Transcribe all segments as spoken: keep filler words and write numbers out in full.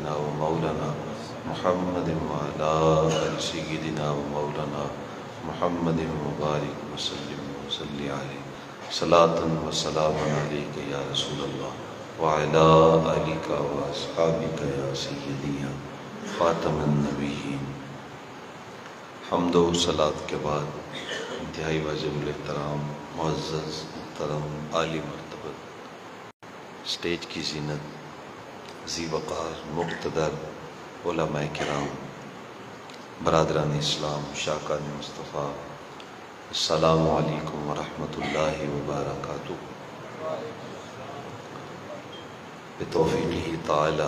سيدنا ومولانا محمد وعلى آل سيدنا ومولانا محمد مبارك وسلم وصلی علیہ صلاة وسلام علیک یا رسول اللہ وعلى آلک واصحابک یا سیدی یا خاتم النبیین۔ حمد و صلاة کے بعد انتہائی واجب الاحترام معزز محترم عالی مرتبت اسٹیج کی زینت ذی وقار مقتدر علماء کرام برادران اسلام شاکان مصطفیٰ، السلام علیکم ورحمۃ اللہ وبرکاتہ۔ بتوفیقہ تعالی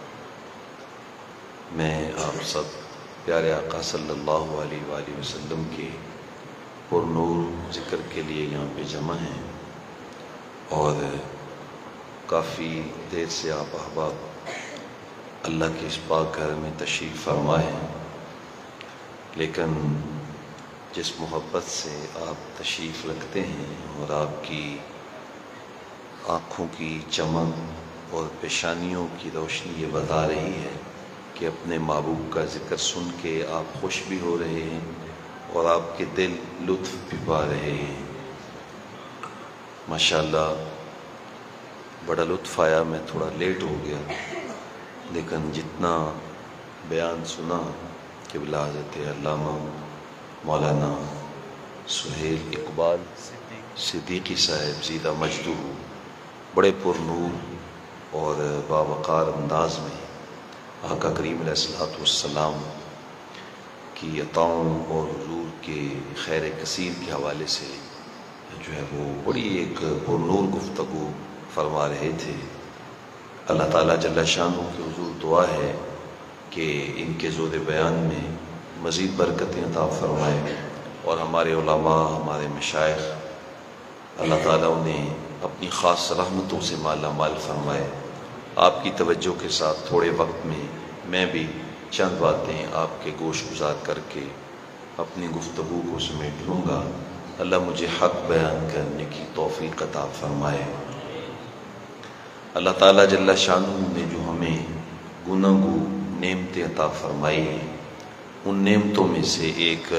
میں آپ سب پیارے آقا صلی اللہ علیہ وآلہ وسلم کے پر نور ذکر کے لیے یہاں پہ جمع ہیں، اور کافی دیر سے آپ احباب اللہ کے اس پاک گھر میں تشریف فرما ہیں، لیکن جس محبت سے آپ تشریف رکھتے ہیں اور آپ کی آنکھوں کی چمک اور پیشانیوں کی روشنی یہ بتا رہی ہے کہ اپنے محبوب کا ذکر سن کے آپ خوش بھی ہو رہے ہیں اور آپ کے دل لطف بھی پا رہے ہیں۔ ماشاءاللہ بڑا لطف آیا، میں تھوڑا لیٹ ہو گیا، لیکن جتنا بیان سنا کہ حضرت علامہ مولانا سہیل اقبال صدیقی صاحب زیدہ مجدہ بڑے پر نور اور باوقار انداز میں آقا کریم علیہ الصلوۃ والسلام کی عطاؤں اور حضور کے خیر کثیر کے حوالے سے جو ہے وہ بڑی ایک پر نور گفتگو فرما رہے تھے۔ اللہ تعالیٰ جل شانہ کے حضور دعا ہے کہ ان کے زود بیان میں مزید برکتیں عطا فرمائے، اور ہمارے علماء ہمارے مشائخ اللہ تعالیٰ انہیں اپنی خاص رحمتوں سے مالا مال فرمائے۔ آپ کی توجہ کے ساتھ تھوڑے وقت میں میں بھی چند باتیں آپ کے گوش گزار کر کے اپنی گفتگو کو سمیٹ لوں گا۔ اللہ مجھے حق بیان کرنے کی توفیق عطا فرمائے۔ اللہ تعالیٰ جل شانہ نے جو ہمیں گناگو نعمتیں عطا فرمائی ہیں، ان نعمتوں میں سے ایک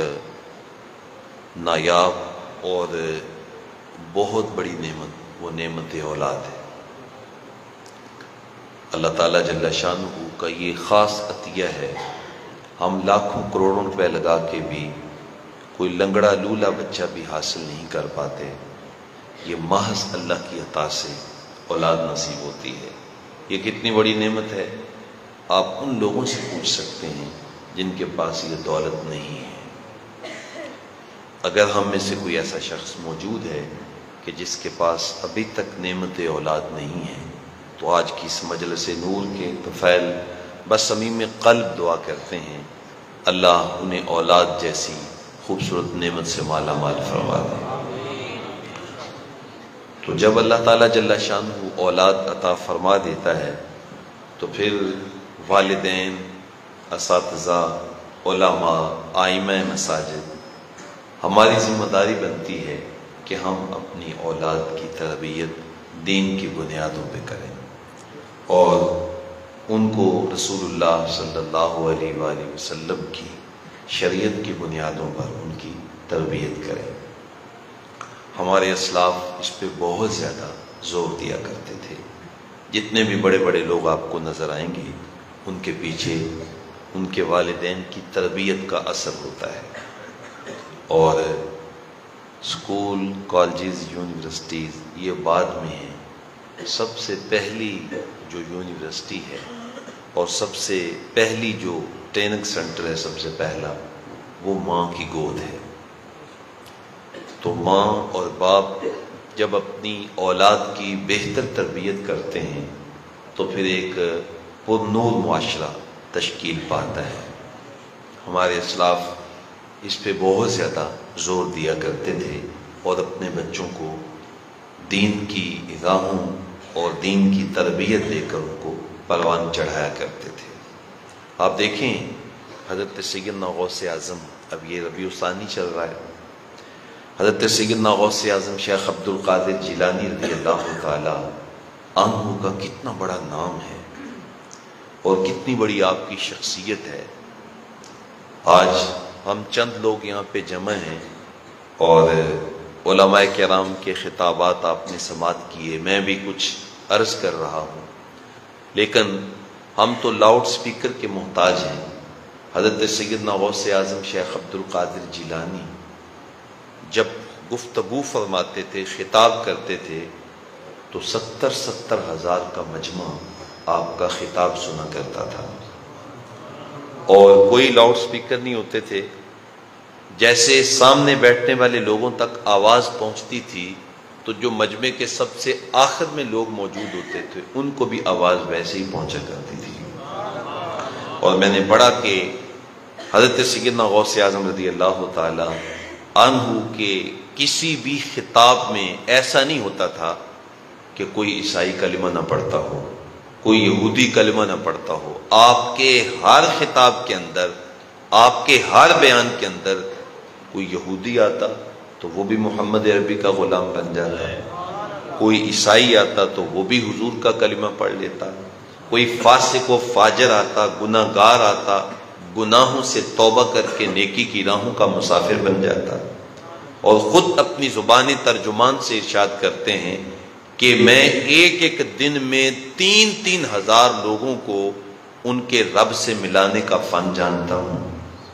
نایاب اور بہت بڑی نعمت وہ نعمت اولاد ہے۔ اللہ تعالیٰ جل شانہ کا یہ خاص عطیہ ہے۔ ہم لاکھوں کروڑوں روپے لگا کے بھی کوئی لنگڑا لولا بچہ بھی حاصل نہیں کر پاتے، یہ محض اللہ کی عطا سے اولاد نصیب ہوتی ہے۔ یہ کتنی بڑی نعمت ہے، آپ ان لوگوں سے پوچھ سکتے ہیں جن کے پاس یہ دولت نہیں ہے۔ اگر ہم میں سے کوئی ایسا شخص موجود ہے کہ جس کے پاس ابھی تک نعمت اولاد نہیں ہے، تو آج کی اس مجلس نور کے طفیل بصمیم قلب دعا کرتے ہیں اللہ انہیں اولاد جیسی خوبصورت نعمت سے مالا مال فرما دے۔ تو جب اللہ تعالیٰ جل شانہ اولاد عطا فرما دیتا ہے تو پھر والدین، اساتذہ، علماء، ائمہ مساجد، ہماری ذمہ داری بنتی ہے کہ ہم اپنی اولاد کی تربیت دین کی بنیادوں پہ کریں اور ان کو رسول اللہ صلی اللہ علیہ وآلہ وسلم کی شریعت کی بنیادوں پر ان کی تربیت کریں۔ ہمارے اسلاف اس پہ بہت زیادہ زور دیا کرتے تھے۔ جتنے بھی بڑے بڑے لوگ آپ کو نظر آئیں گے، ان کے پیچھے ان کے والدین کی تربیت کا اثر ہوتا ہے، اور اسکول، کالجز، یونیورسٹیز یہ بعد میں ہیں۔ سب سے پہلی جو یونیورسٹی ہے اور سب سے پہلی جو ٹریننگ سینٹر ہے، سب سے پہلا وہ ماں کی گود ہے۔ تو ماں اور باپ جب اپنی اولاد کی بہتر تربیت کرتے ہیں تو پھر ایک پر نور معاشرہ تشکیل پاتا ہے۔ ہمارے اسلاف اس پہ بہت زیادہ زور دیا کرتے تھے اور اپنے بچوں کو دین کی راہوں اور دین کی تربیت دے کر ان کو پروان چڑھایا کرتے تھے۔ آپ دیکھیں حضرت سیدنا غوث اعظم، اب یہ ربیع الثانی چل رہا ہے، حضرت سیدنا غوث اعظم شیخ عبد القادر جیلانی رضی اللہ تعالی عنہ کا کتنا بڑا نام ہے۔ اور کتنی بڑی آپ کی شخصیت ہے۔ آج ہم چند لوگ یہاں پہ جمع ہیں اور علماء کرام کے خطابات آپ نے سماعت کیے، میں بھی کچھ عرض کر رہا ہوں، لیکن ہم تو لاؤڈ سپیکر کے محتاج ہیں۔ حضرت سیدنا غوث اعظم شیخ عبد القادر جیلانی جب گفتگو فرماتے تھے، خطاب کرتے تھے، تو ستر ستر ہزار کا مجمع آپ کا خطاب سنا کرتا تھا، اور کوئی لاؤڈ سپیکر نہیں ہوتے تھے۔ جیسے سامنے بیٹھنے والے لوگوں تک آواز پہنچتی تھی تو جو مجمع کے سب سے آخر میں لوگ موجود ہوتے تھے ان کو بھی آواز ویسے ہی پہنچا کرتی تھی۔ اور میں نے پڑھا کہ حضرت سیدنا غوث اعظم رضی اللہ تعالی عنہ کے کسی بھی خطاب میں ایسا نہیں ہوتا تھا کہ کوئی عیسائی کلمہ نہ پڑھتا ہو، کوئی یہودی کلمہ نہ پڑھتا ہو۔ آپ کے ہر خطاب کے اندر، آپ کے ہر بیان کے اندر کوئی یہودی آتا تو وہ بھی محمد عربی کا غلام بن جاتا، کوئی عیسائی آتا تو وہ بھی حضور کا کلمہ پڑھ لیتا، کوئی فاسق و فاجر آتا، گناہ گار آتا، گناہوں سے توبہ کر کے نیکی کی راہوں کا مسافر بن جاتا۔ اور خود اپنی زبانی ترجمان سے ارشاد کرتے ہیں کہ میں ایک ایک دن میں تین تین ہزار لوگوں کو ان کے رب سے ملانے کا فن جانتا ہوں۔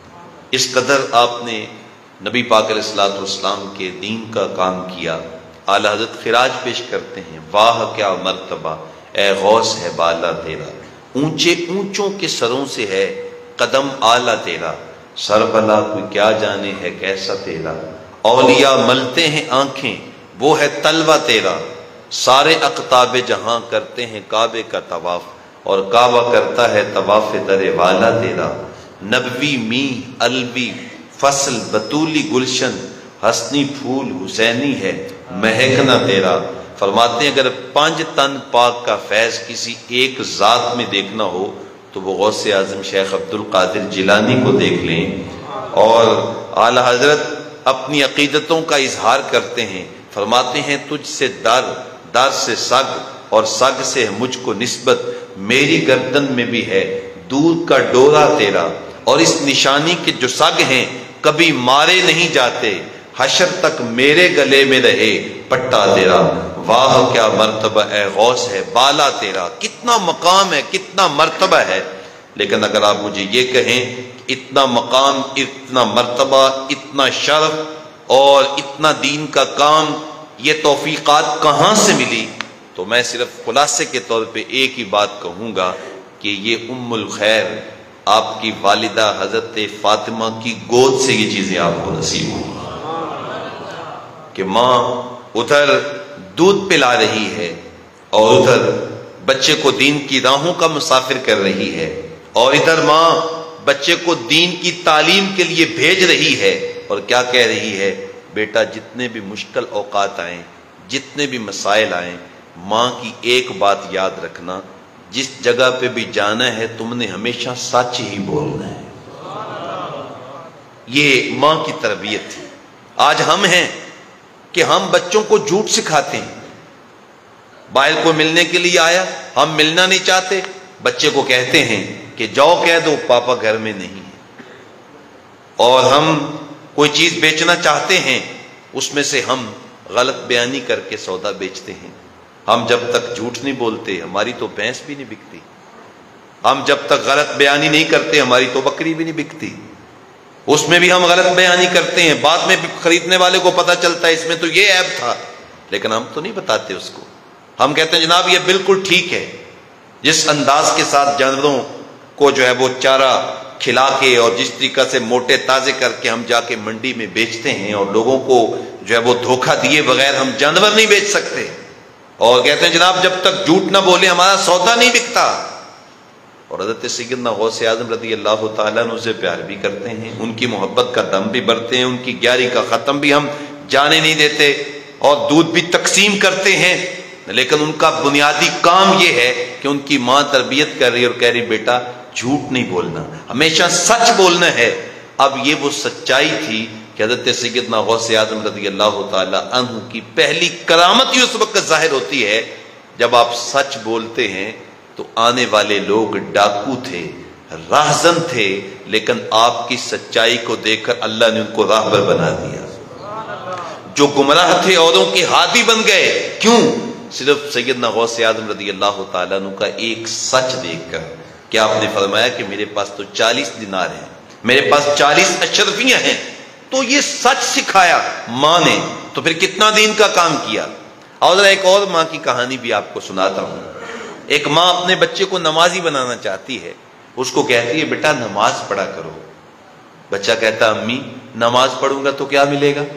اس قدر آپ نے نبی پاک علیہ الصلوۃ والسلام کے دین کا کام کیا۔ اعلی حضرت خراج پیش کرتے ہیں، واہ کیا مرتبہ اے غوث ہے بالا تیرا، اونچے اونچوں کے سروں سے ہے قدم اعلیٰ تیرا، سر بلا کوئی کیا جانے ہے کیسا تیرا، اولیاء ملتے ہیں آنکھیں وہ ہے تلوہ تیرا، سارے اقطاب جہاں کرتے ہیں کعبے کا طواف اور کعبہ کرتا ہے طواف در والا تیرا، نبوی می الوی فصل بطولی گلشن حسنی پھول حسینی ہے مہکنا تیرا۔ فرماتے ہیں اگر پانچ تن پاک کا فیض کسی ایک ذات میں دیکھنا ہو تو وہ غوث اعظم شیخ عبد القادر جیلانی کو دیکھ لیں۔ اور اعلی حضرت اپنی عقیدتوں کا اظہار کرتے ہیں، فرماتے ہیں تجھ سے در، در سے سگ اور سگ سے مجھ کو نسبت، میری گردن میں بھی ہے دودھ کا ڈورا تیرا، اور اس نشانی کے جو سگ ہیں کبھی مارے نہیں جاتے، حشر تک میرے گلے میں رہے پٹا تیرا، واہ کیا مرتبہ اے غوث ہے بالا تیرا۔ کتنا مقام ہے، کتنا مرتبہ ہے، لیکن اگر آپ مجھے یہ کہیں اتنا مقام، اتنا مرتبہ، اتنا شرف اور اتنا دین کا کام، یہ توفیقات کہاں سے ملی، تو میں صرف خلاصے کے طور پہ ایک ہی بات کہوں گا کہ یہ ام الخیر آپ کی والدہ حضرت فاطمہ کی گود سے یہ چیزیں آپ کو نصیب ہوئی کہ ماں ادھر دودھ پلا رہی ہے اور ادھر بچے کو دین کی راہوں کا مسافر کر رہی ہے، اور ادھر ماں بچے کو دین کی تعلیم کے لیے بھیج رہی ہے، اور کیا کہہ رہی ہے، بیٹا جتنے بھی مشکل اوقات آئیں، جتنے بھی مسائل آئیں، ماں کی ایک بات یاد رکھنا، جس جگہ پہ بھی جانا ہے تم نے ہمیشہ سچ ہی بولنا ہے۔ یہ ماں کی تربیت تھی۔ آج ہم ہیں کہ ہم بچوں کو جھوٹ سکھاتے ہیں، باہر کو ملنے کے لیے آیا، ہم ملنا نہیں چاہتے، بچے کو کہتے ہیں کہ جاؤ کہہ دو پاپا گھر میں نہیں ہے، اور ہم کوئی چیز بیچنا چاہتے ہیں اس میں سے ہم غلط بیانی کر کے سودا بیچتے ہیں۔ ہم جب تک جھوٹ نہیں بولتے ہماری تو بھینس بھی نہیں بکتی، ہم جب تک غلط بیانی نہیں کرتے ہماری تو بکری بھی نہیں بکتی، اس میں بھی ہم غلط بیانی کرتے ہیں، بعد میں خریدنے والے کو پتہ چلتا ہے اس میں تو یہ عیب تھا، لیکن ہم تو نہیں بتاتے اس کو، ہم کہتے ہیں جناب یہ بالکل ٹھیک ہے۔ جس انداز کے ساتھ جانوروں کو جو ہے وہ چارہ کھلا کے اور جس طریقہ سے موٹے تازے کر کے ہم جا کے منڈی میں بیچتے ہیں، اور لوگوں کو جو ہے وہ دھوکہ دیے بغیر ہم جانور نہیں بیچ سکتے، اور کہتے ہیں جناب جب تک جھوٹ نہ بولے ہمارا سودا نہیں بکتا۔ اور حضرت سیدنا غوث اعظم رضی اللہ تعالیٰ عنہ سے پیار بھی کرتے ہیں، ان کی محبت کا دم بھی بھرتے ہیں، ان کی گیاری کا ختم بھی ہم جانے نہیں دیتے، اور دودھ بھی تقسیم کرتے ہیں، لیکن ان کا بنیادی کام یہ ہے کہ ان کی ماں تربیت کر رہی اور کہہ رہی بیٹا جھوٹ نہیں بولنا، ہمیشہ سچ بولنا ہے۔ اب یہ وہ سچائی تھی کہ حضرت سیدنا غوث اعظم رضی اللہ تعالی عنہ کی پہلی کرامت ہی اس وقت ظاہر ہوتی ہے جب آپ سچ بولتے ہیں تو آنے والے لوگ ڈاکو تھے، راہزن تھے، لیکن آپ کی سچائی کو دیکھ کر اللہ نے ان کو راہبر بنا دیا۔ جو گمراہ تھے اوروں کے ہادی بن گئے، کیوں؟ صرف سیدنا غوث اعظم رضی اللہ تعالیٰ عنہ کا ایک سچ دیکھ کر کہ آپ نے فرمایا کہ میرے پاس تو چالیس دینار ہیں، میرے پاس چالیس اشرفیاں ہیں، تو یہ سچ سکھایا ماں نے، تو پھر کتنا دین کا کام کیا۔ اور ایک اور ماں کی کہانی بھی آپ کو سناتا ہوں۔ ایک ماں اپنے بچے کو نمازی بنانا چاہتی ہے، اس کو کہتی ہے بیٹا نماز پڑھا کرو۔ بچہ کہتا امی نماز پڑھوں گا تو کیا ملے گا؟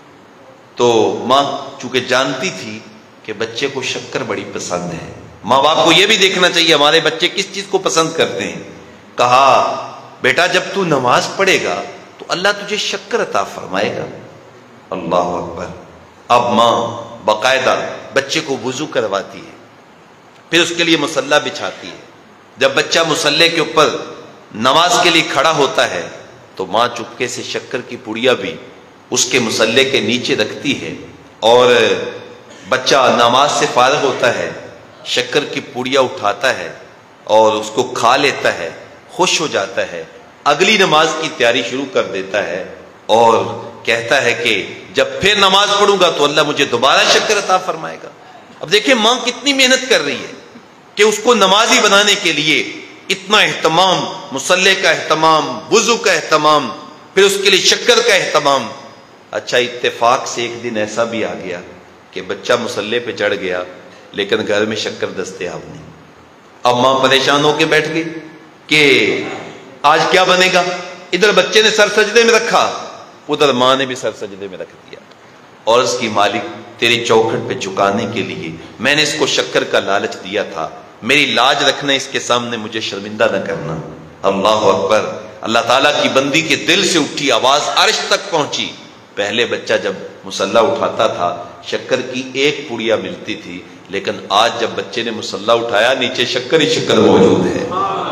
تو ماں چونکہ جانتی تھی کہ بچے کو شکر بڑی پسند ہے، ماں باپ کو یہ بھی دیکھنا چاہیے ہمارے بچے کس چیز کو پسند کرتے ہیں، کہا بیٹا جب تو نماز پڑھے گا تو اللہ تجھے شکر عطا فرمائے گا۔ اللہ اکبر۔ اب ماں باقاعدہ بچے کو وضو کرواتی ہے، پھر اس کے لیے مصلی بچھاتی ہے۔ جب بچہ مصلی کے اوپر نماز کے لیے کھڑا ہوتا ہے تو ماں چپکے سے شکر کی پڑیا بھی اس کے مصلی کے نیچے رکھتی ہے، اور بچہ نماز سے فارغ ہوتا ہے، شکر کی پڑیا اٹھاتا ہے اور اس کو کھا لیتا ہے، خوش ہو جاتا ہے، اگلی نماز کی تیاری شروع کر دیتا ہے اور کہتا ہے کہ جب پھر نماز پڑھوں گا تو اللہ مجھے دوبارہ شکر عطا فرمائے گا۔ اب دیکھیں ماں کتنی محنت کر رہی ہے کہ اس کو نمازی بنانے کے لیے اتنا اہتمام، مصلی کا اہتمام، وضو کا اہتمام، پھر اس کے لیے شکر کا اہتمام۔ اچھا اتفاق سے ایک دن ایسا بھی آ گیا کہ بچہ مصلی پہ چڑھ گیا لیکن گھر میں شکر دستیاب نہیں۔ اب ماں پریشان ہو کے بیٹھ گئی کہ آج کیا بنے گا؟ ادھر بچے نے سر سجدے میں رکھا، ادھر ماں نے بھی سر سجدے میں رکھ دیا، اور اس کی مالک تیری چوکھٹ پہ جھکانے کے لیے میں نے اس کو شکر کا لالچ دیا تھا، میری لاج رکھنا اس کے سامنے، مجھے شرمندہ نہ کرنا۔ اللہ اکبر۔ اللہ تعالیٰ کی بندی کے دل سے اٹھی آواز عرش تک پہنچی۔ پہلے بچہ جب مصلی اٹھاتا تھا شکر کی ایک پڑیا ملتی تھی، لیکن آج جب بچے نے مصلی اٹھایا نیچے شکر ہی شکر موجود ہے۔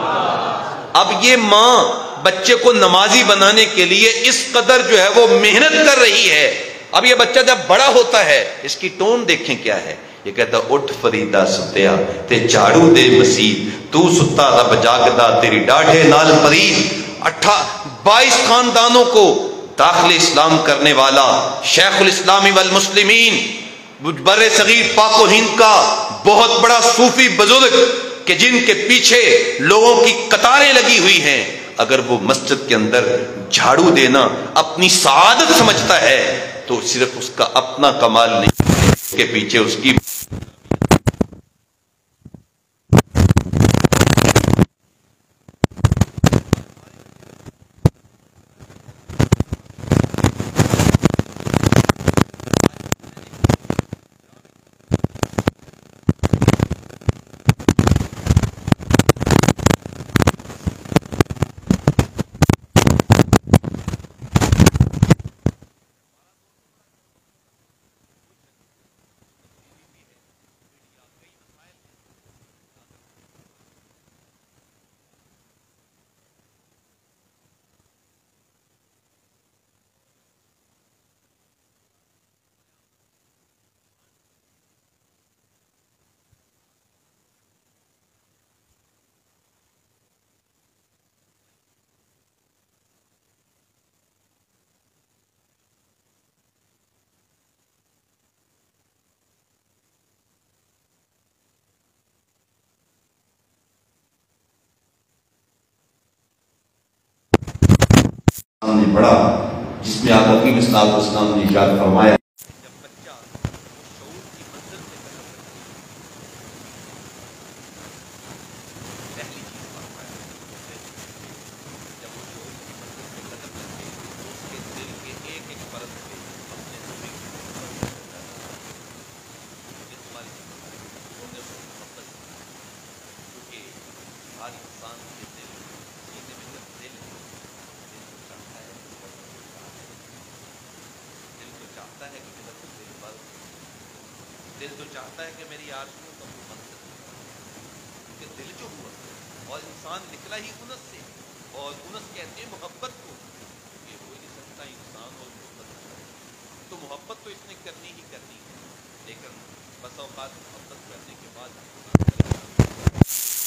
اب یہ ماں بچے کو نمازی بنانے کے لیے اس قدر جو ہے وہ محنت کر رہی ہے۔ اب یہ بچہ جب بڑا ہوتا ہے اس کی ٹون دیکھیں کیا ہے، یہ کہتا اٹھ فریدا ستیا تے جھاڑو دے مسید، تو ستا رب جاگدا تیری ڈاڑھے نال پرید۔ اٹھا بائیس خاندانوں کو داخل اسلام کرنے والا شیخ الاسلام والمسلمین، بر صغیر پاک و ہند کا بہت بڑا صوفی بزرگ کہ جن کے پیچھے لوگوں کی قطاریں لگی ہوئی ہیں، اگر وہ مسجد کے اندر جھاڑو دینا اپنی سعادت سمجھتا ہے تو صرف اس کا اپنا کمال نہیں، اس کے پیچھے اس کی نے پڑھا، جس میں آقا کی صلی اللہ علیہ وسلم نے ارشاد فرمایا دل تو چاہتا ہے کہ میری آرزوؤں کا وہ منصب کیونکہ دل جو ہوا اور انسان نکلا ہی انس سے، اور انس کہتے ہیں محبت کو، یہ ہو ہی نہیں سکتا انسان اور محبت، تو محبت تو اس نے کرنی ہی کرنی ہے، لیکن بس اوقات محبت کرنے کے بعد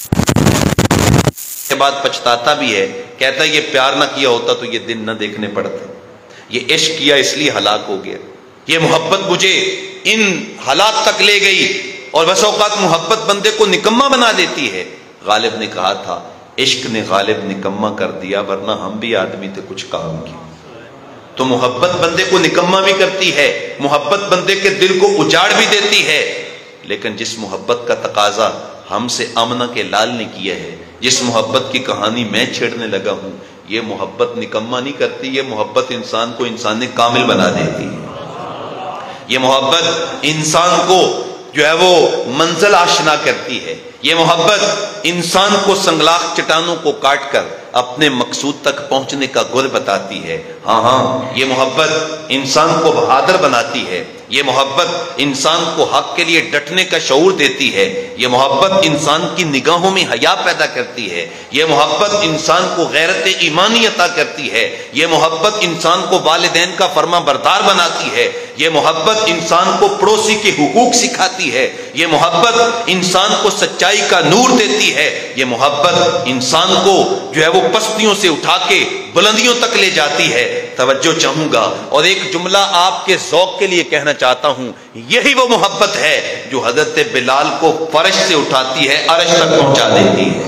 بعد پچھتاتا بھی ہے، کہتا ہے یہ پیار نہ کیا ہوتا تو یہ دن نہ دیکھنے پڑتے، یہ عشق کیا اس لیے ہلاک ہو گیا، یہ محبت مجھے ان حالات تک لے گئی۔ اور بس اوقات محبت بندے کو نکما بنا دیتی ہے۔ غالب نے کہا تھا عشق نے غالب نکما کر دیا، ورنہ ہم بھی آدمی تھے کچھ کام کی۔ تو محبت بندے کو نکما بھی کرتی ہے، محبت بندے کے دل کو اجاڑ بھی دیتی ہے، لیکن جس محبت کا تقاضا ہم سے آمنہ کے لال نے کیا ہے، جس محبت کی کہانی میں چھیڑنے لگا ہوں، یہ محبت نکما نہیں کرتی، یہ محبت انسان کو انسان کامل بنا دیتی ہے۔ یہ محبت انسان کو جو ہے وہ منزل آشنا کرتی ہے، یہ محبت انسان کو سنگلاخ چٹانوں کو کاٹ کر اپنے مقصود تک پہنچنے کا گر بتاتی ہے۔ ہاں ہاں یہ محبت انسان کو بہادر بناتی ہے، یہ محبت انسان کو حق کے لیے ڈٹنے کا شعور دیتی ہے، یہ محبت انسان کی نگاہوں میں حیا پیدا کرتی ہے، یہ محبت انسان کو غیرت ایمانی عطا کرتی ہے، یہ محبت انسان کو والدین کا فرما بردار بناتی ہے، یہ محبت انسان کو پڑوسی کے حقوق سکھاتی ہے، یہ محبت انسان کو سچائی کا نور دیتی ہے، یہ محبت انسان کو جو ہے وہ پستیوں سے اٹھا کے بلندیوں تک لے جاتی ہے۔ توجہ چاہوں گا اور ایک جملہ آپ کے ذوق کے لیے کہنا چاہتا ہوں، یہی وہ محبت ہے جو حضرت بلال کو فرش سے اٹھاتی ہے، عرش تک پہنچا دیتی ہے۔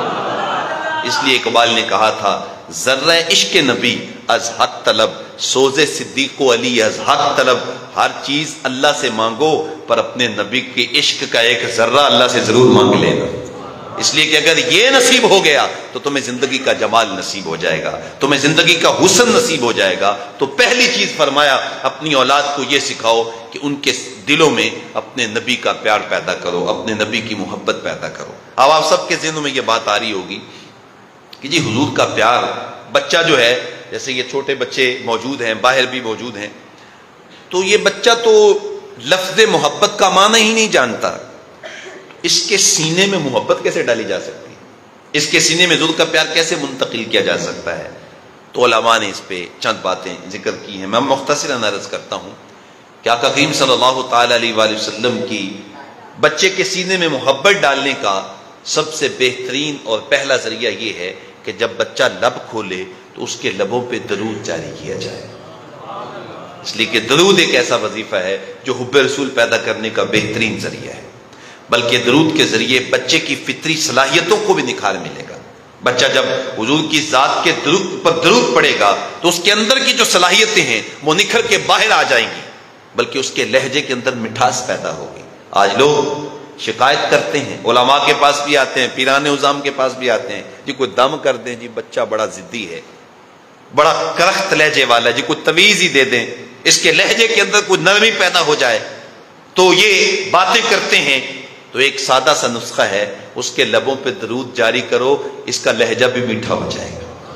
اس لیے اقبال نے کہا تھا ذرہ عشق نبی از حق طلب، سوز صدیق و علی از حق طلب۔ ہر چیز اللہ سے مانگو پر اپنے نبی کے عشق کا ایک ذرہ اللہ سے ضرور مانگ لینا، اس لیے کہ اگر یہ نصیب ہو گیا تو تمہیں زندگی کا جمال نصیب ہو جائے گا، تمہیں زندگی کا حسن نصیب ہو جائے گا۔ تو پہلی چیز فرمایا اپنی اولاد کو یہ سکھاؤ کہ ان کے دلوں میں اپنے نبی کا پیار پیدا کرو، اپنے نبی کی محبت پیدا کرو۔ اب آپ سب کے ذہنوں میں یہ بات آ رہی ہوگی کہ جی حضور کا پیار، بچہ جو ہے، جیسے یہ چھوٹے بچے موجود ہیں، باہر بھی موجود ہیں، تو یہ بچہ تو لفظ محبت کا معنی ہی نہیں جانتا، اس کے سینے میں محبت کیسے ڈالی جا سکتی ہے، اس کے سینے میں حضور کا پیار کیسے منتقل کیا جا سکتا ہے؟ تو علماء نے اس پہ چند باتیں ذکر کی ہیں، میں مختصراً عرض کرتا ہوں کہ آقا کریم صلی اللہ تعالی علیہ وآلہ وسلم کی بچے کے سینے میں محبت ڈالنے کا سب سے بہترین اور پہلا ذریعہ یہ ہے کہ جب بچہ لب کھولے تو اس کے لبوں پہ درود جاری کیا جائے، اس لیے کہ درود ایک ایسا وظیفہ ہے جو حب رسول پیدا کرنے کا بہترین ذریعہ ہے، بلکہ درود کے ذریعے بچے کی فطری صلاحیتوں کو بھی نکھار ملے گا۔ بچہ جب حضور کی ذات کے درود پر درود پڑے گا تو اس کے اندر کی جو صلاحیتیں ہیں وہ نکھر کے باہر آ جائیں گی، بلکہ اس کے لہجے کے اندر مٹھاس پیدا ہوگی۔ آج لوگ شکایت کرتے ہیں، علماء کے پاس بھی آتے ہیں، پیران عظام کے پاس بھی آتے ہیں، جی کوئی دم کر دیں، جی بچہ بڑا ضدی ہے، بڑا کرخت لہجے والا ہے، جی کوئی تویز ہی دے دیں، اس کے لہجے کے اندر کوئی نرمی پیدا ہو جائے، تو یہ باتیں کرتے ہیں۔ تو ایک سادہ سا نسخہ ہے، اس کے لبوں پہ درود جاری کرو، اس کا لہجہ بھی میٹھا ہو جائے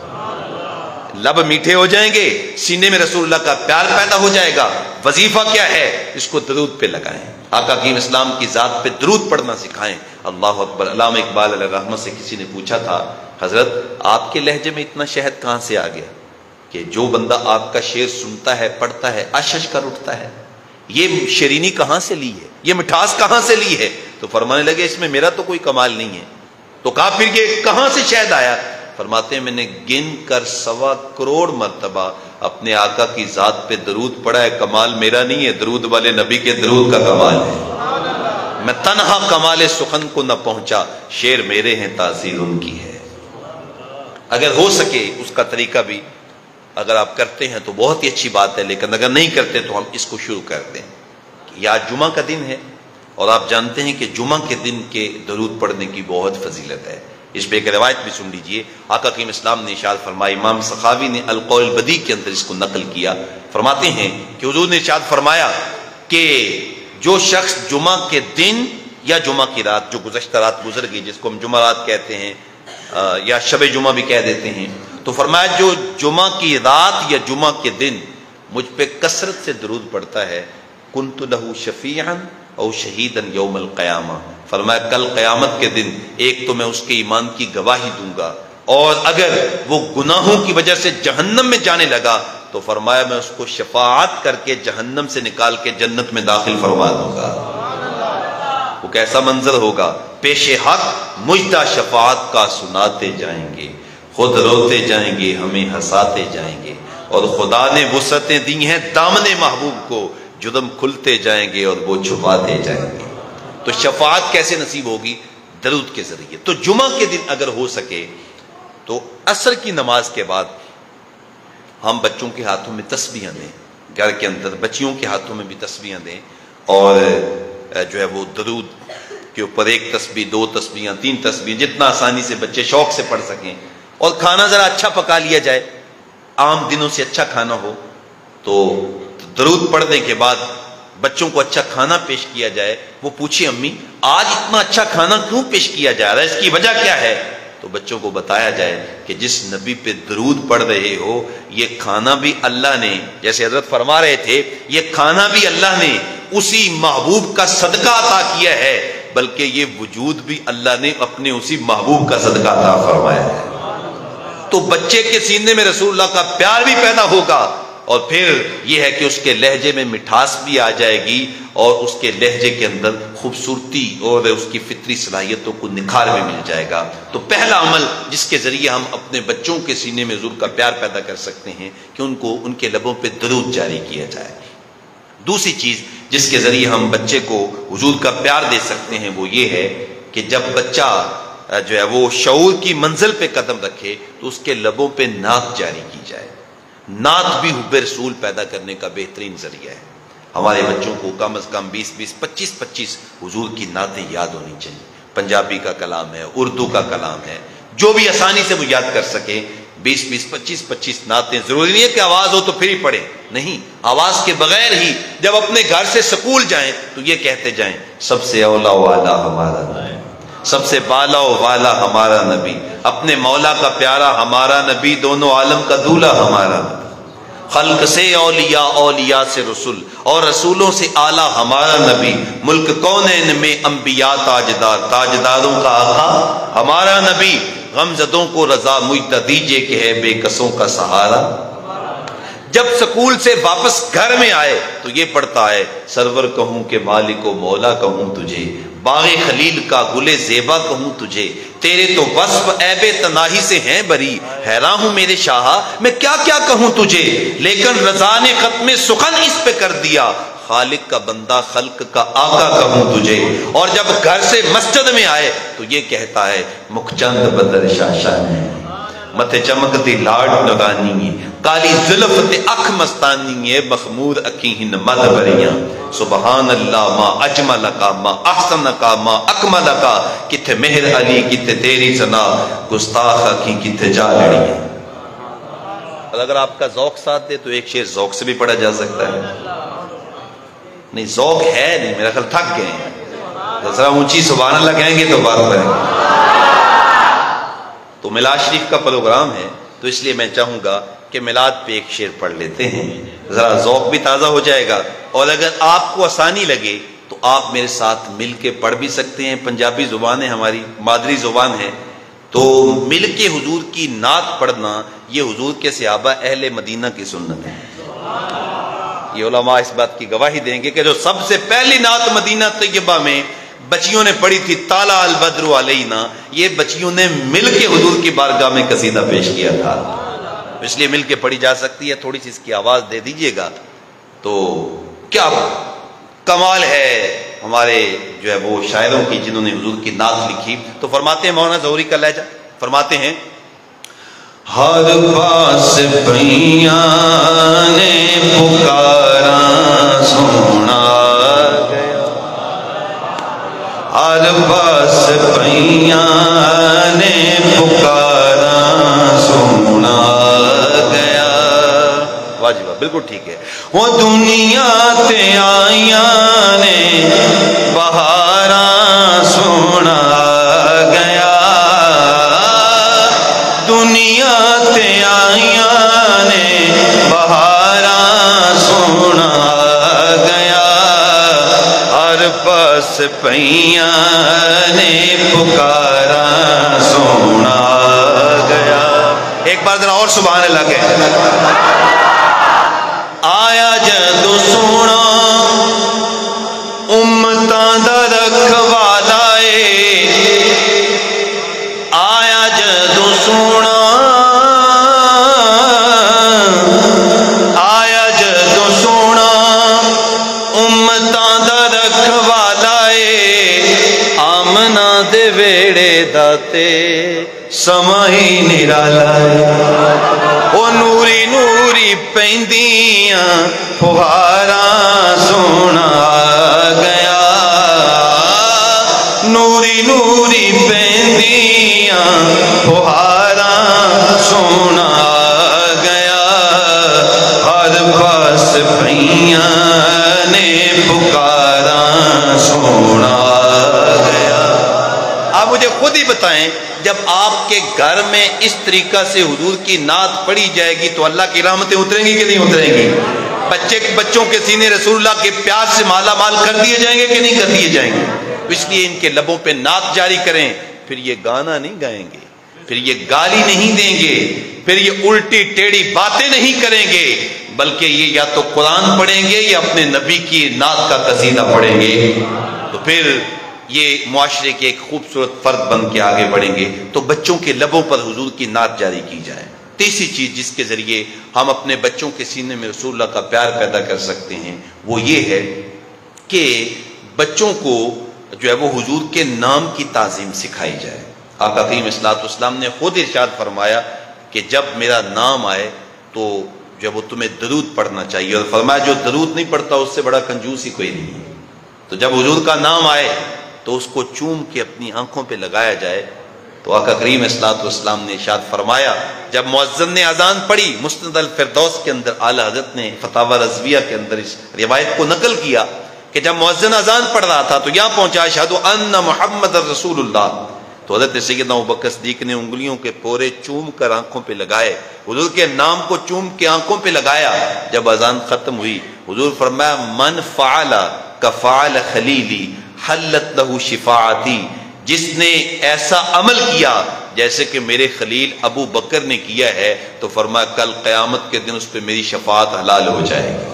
گا، لب میٹھے ہو جائیں گے، سینے میں رسول اللہ کا پیار پیدا ہو جائے گا۔ وظیفہ کیا ہے؟ اس کو درود پہ لگائیں، آقا کی اسلام کی ذات پہ درود پڑھنا سکھائیں۔ اللہ اکبر۔ علامہ اقبال علیہ رحمت سے کسی نے پوچھا تھا، حضرت آپ کے لہجے میں اتنا شہد کہاں سے آ گیا کہ جو بندہ آپ کا شعر سنتا ہے، پڑھتا ہے، اش اش کر اٹھتا ہے؟ یہ شیرینی کہاں سے لی ہے، یہ مٹھاس کہاں سے لی ہے؟ تو فرمانے لگے اس میں میرا تو کوئی کمال نہیں ہے۔ تو کہا پھر یہ کہاں سے شہد آیا؟ فرماتے ہیں میں نے گن کر سوا کروڑ مرتبہ اپنے آقا کی ذات پہ درود پڑھا ہے، کمال میرا نہیں ہے، درود والے نبی کے درود کا کمال ہے۔ میں تنہا کمال سخن کو نہ پہنچا، شعر میرے ہیں تاثیر ان کی ہے۔ اگر ہو سکے اس کا طریقہ بھی اگر آپ کرتے ہیں تو بہت ہی اچھی بات ہے، لیکن اگر نہیں کرتے تو ہم اس کو شروع کر دیں۔ یہ آج جمعہ کا دن ہے اور آپ جانتے ہیں کہ جمعہ کے دن کے درود پڑھنے کی بہت فضیلت ہے۔ اس پہ ایک روایت بھی سن لیجئے، آقا کریم اسلام نے ارشاد فرمایا، امام سخاوی نے القول البدیع کے اندر اس کو نقل کیا، فرماتے ہیں کہ حضور نے ارشاد فرمایا کہ جو شخص جمعہ کے دن یا جمعہ کی رات، جو گزشتہ رات گزر گئی جس کو ہم جمعہ رات کہتے ہیں یا شب جمعہ بھی کہہ دیتے ہیں، تو فرمایا جو جمعہ کی رات یا جمعہ کے دن مجھ پہ کثرت سے درود پڑتا ہے، کنت لہ شفیعا او شہیدا یوم القیامہ، فرمایا کل قیامت کے دن ایک تو میں اس کے ایمان کی گواہی دوں گا، اور اگر وہ گناہوں کی وجہ سے جہنم میں جانے لگا تو فرمایا میں اس کو شفاعت کر کے جہنم سے نکال کے جنت میں داخل فرما دوں گا۔ وہ وہ کیسا منظر ہوگا؟ پیش حق مجدہ شفاعت کا سناتے جائیں گے، خود روتے جائیں گے، ہمیں ہنساتے جائیں گے، اور خدا نے وسعتیں دی ہیں دامن محبوب کو، جرم کھلتے جائیں گے اور وہ چھپاتے جائیں گے۔ تو شفاعت کیسے نصیب ہوگی؟ درود کے ذریعے۔ تو جمعہ کے دن اگر ہو سکے تو عصر کی نماز کے بعد ہم بچوں کے ہاتھوں میں تسبیحاں دیں، گھر کے اندر بچیوں کے ہاتھوں میں بھی تسبیحاں دیں، اور جو ہے وہ درود کے اوپر ایک تسبیح، دو تسبیحاں، تین تسبیح، جتنا آسانی سے بچے شوق سے پڑھ سکیں، اور کھانا ذرا اچھا پکا لیا جائے، عام دنوں سے اچھا کھانا ہو، تو درود پڑھنے کے بعد بچوں کو اچھا کھانا پیش کیا جائے۔ وہ پوچھے امی آج اتنا اچھا کھانا کیوں پیش کیا جا رہا ہے، اس کی وجہ کیا ہے؟ تو بچوں کو بتایا جائے کہ جس نبی پہ درود پڑھ رہے ہو، یہ کھانا بھی اللہ نے، جیسے حضرت فرما رہے تھے، یہ کھانا بھی اللہ نے اسی محبوب کا صدقہ عطا کیا ہے، بلکہ یہ وجود بھی اللہ نے اپنے اسی محبوب کا صدقہ عطا فرمایا ہے۔ تو بچے کے سینے میں رسول اللہ کا پیار بھی پیدا ہوگا، اور پھر یہ ہے کہ اس کے لہجے میں مٹھاس بھی آ جائے گی، اور اس کے لہجے کے اندر خوبصورتی اور اس کی فطری صلاحیتوں کو نکھار بھی مل جائے گا۔ تو پہلا عمل جس کے ذریعے ہم اپنے بچوں کے سینے میں حضور کا پیار پیدا کر سکتے ہیں کہ ان کو ان کے لبوں پہ درود جاری کیا جائے۔ دوسری چیز جس کے ذریعے ہم بچے کو حضور کا پیار دے سکتے ہیں وہ یہ ہے کہ جب بچہ جو ہے وہ شعور کی منزل پہ قدم رکھے تو اس کے لبوں پہ نعت جاری کی جائے۔ نعت بھی حب رسول پیدا کرنے کا بہترین ذریعہ ہے۔ ہمارے بچوں کو کم از کم بیس بیس پچیس پچیس حضور کی نعتیں یاد ہونی چاہیے۔ پنجابی کا کلام ہے، اردو کا کلام ہے، جو بھی آسانی سے وہ یاد کر سکے، بیس بیس پچیس پچیس نعتیں۔ ضروری نہیں ہے کہ آواز ہو تو پھر ہی پڑھیں، نہیں، آواز کے بغیر ہی جب اپنے گھر سے سکول جائیں تو یہ کہتے جائیں، سب سے اولا والا ہمارا نبی، سب سے بالا و والا ہمارا نبی، اپنے مولا کا پیارا ہمارا نبی، دونوں عالم کا دولہ ہمارا نبی، خلق سے اولیاء، اولیاء سے رسول، اور رسولوں سے اعلیٰ ہمارا نبی، ملک کونین میں انبیاء تاجدار، تاجداروں کا آقا ہمارا نبی، غمزدوں کو رضا مجدہ دیجئے کہ ہے بے کسوں کا سہارا۔ جب سکول سے واپس گھر میں آئے تو یہ پڑھتا ہے، سرور کہوں کہ مالک و مولا کہوں تجھے، باغ خلیل کا گل زیبا کہوں تجھے، تیرے تو وصف عیب تناہی سے ہیں بری، حیران ہوں میرے شاہ میں کیا کیا کہوں تجھے، لیکن رضا نے ختم سخن اس پہ کر دیا، خالق کا بندہ خلق کا آقا کہوں تجھے۔ اور جب گھر سے مسجد میں آئے تو یہ کہتا ہے، مکھچند بدر شاشانی متھے چمکتی لاڈ نگانی، کالی زلف تے اکھ مستانی ہے، مخمور اکھی ہن مد بریاں، سبحان اللہ ما اجمل کا ما احسن کا ما اکمل کا، کتھے مہر علی کتھے تیری ثنا، گستاخ اکھی کتھے جا لڑیاں۔ اور اگر آپ کا ذوق ساتھ دے تو ایک شعر ذوق سے بھی پڑھا جا سکتا ہے، نہیں ذوق ہے نہیں، میرا خیال تھک گئے ہیں، ذرا اونچی سبحان اللہ کہیں گے تو بات کریں گے۔ تو میلاد شریف کا پروگرام ہے تو اس لیے میں چاہوں گا کہ میلاد پہ ایک شعر پڑھ لیتے ہیں، ذرا ذوق بھی تازہ ہو جائے گا، اور اگر آپ کو آسانی لگے تو آپ میرے ساتھ مل کے پڑھ بھی سکتے ہیں۔ پنجابی زبان ہے، ہماری مادری زبان ہے، تو مل کے حضور کی نعت پڑھنا یہ حضور کے صحابہ اہل مدینہ کی سنت ہے۔ یہ علماء اس بات کی گواہی دیں گے کہ جو سب سے پہلی نعت مدینہ طیبہ میں بچیوں نے پڑھی تھی، طالع البدر علینا، یہ بچیوں نے مل کے حضور کی بارگاہ میں قصیدہ پیش کیا تھا، اس لیے مل کے پڑھی جا سکتی ہے۔ تھوڑی سی اس کی آواز دے دیجئے گا تو کیا کمال ہے ہمارے جو ہے وہ شاعروں کی جنہوں نے حضور کی نعت لکھی۔ تو فرماتے ہیں مولانا ظہوری کا لہجہ، فرماتے ہیں، ہر پاس پیاں نے پکارا سونا گیا، ہر پاس پیاں نے پکارا سونا گیا۔ واہ جی واہ، بالکل ٹھیک ہے۔ وہ دنیا تے آئیاں نے بہاراں سونا گیا، دنیا تے آئیاں نے بہاراں سونا گیا، ہر پاس پیاں نے پکارا سونا گیا۔ ایک بار ذرا اور سبحان اللہ کہہ، آیا جدو سونا امتاں دا رکھوا جدوں سونا آیا جدوں سونا امتاں دا رکھوالا اے آمنہ دے ویڑے داتے سما ہی نرالا اے او نوری نوری پیندیاں پھواراں سونا آ گیا نوری نوری پیندیاں پھواراں سونا آ گیا ہر پاس پھیاں نے پکاراں سونا آ گیا۔ آپ مجھے خود ہی بتائیں جب آپ کے گھر میں اس طریقہ سے حضور کی نعت پڑھی جائے گی تو اللہ کی رحمتیں اتریں گی کہ نہیں اتریں گی؟ بچے بچوں کے سینے رسول اللہ کے پیار سے مالا مال کر دیے جائیں گے کہ نہیں کر دیے جائیں گے؟ اس لیے ان کے لبوں پہ نعت جاری کریں، پھر یہ گانا نہیں گائیں گے، پھر یہ گالی نہیں دیں گے، پھر یہ الٹی ٹیڑھی باتیں نہیں کریں گے، بلکہ یہ یا تو قرآن پڑھیں گے یا اپنے نبی کی نعت کا قصیدہ پڑھیں گے، تو پھر یہ معاشرے کے ایک خوبصورت فرد بن کے آگے بڑھیں گے۔ تو بچوں کے لبوں پر حضور کی نعت جاری کی جائے۔ تیسری چیز جس کے ذریعے ہم اپنے بچوں کے سینے میں رسول اللہ کا پیار پیدا کر سکتے ہیں وہ یہ ہے کہ بچوں کو جو ہے وہ حضور کے نام کی تعظیم سکھائی جائے۔ آقا کریم صلی اللہ علیہ وسلم نے خود ارشاد فرمایا کہ جب میرا نام آئے تو جو وہ تمہیں درود پڑھنا چاہیے، اور فرمایا جو درود نہیں پڑھتا اس سے بڑا کنجوس ہی کوئی نہیں ہے۔ تو جب حضور کا نام آئے تو اس کو چوم کے اپنی آنکھوں پہ لگایا جائے۔ تو آقا کریم صلی اللہ علیہ وسلم نے ارشاد فرمایا جب مؤذن نے اذان پڑھی، مسند الفردوس کے اندر اعلی حضرت نے فتاوی رضویہ کے اندر اس روایت کو نقل کیا کہ جب مؤذن اذان پڑھ رہا تھا تو یہاں پہنچا اشہد ان محمد رسول اللہ، تو حضرت سیدنا ابوبکر صدیق نے انگلیوں کے پورے چوم کر آنکھوں پہ لگائے، حضور کے نام کو چوم کے آنکھوں پہ لگایا۔ جب اذان ختم ہوئی حضور فرمایا من فعل کفعل خلیلی حلت لہ شفاعتی، جس نے ایسا عمل کیا جیسے کہ میرے خلیل ابو بکر نے کیا ہے تو فرمایا کل قیامت کے دن اس پہ میری شفاعت حلال ہو جائے گی۔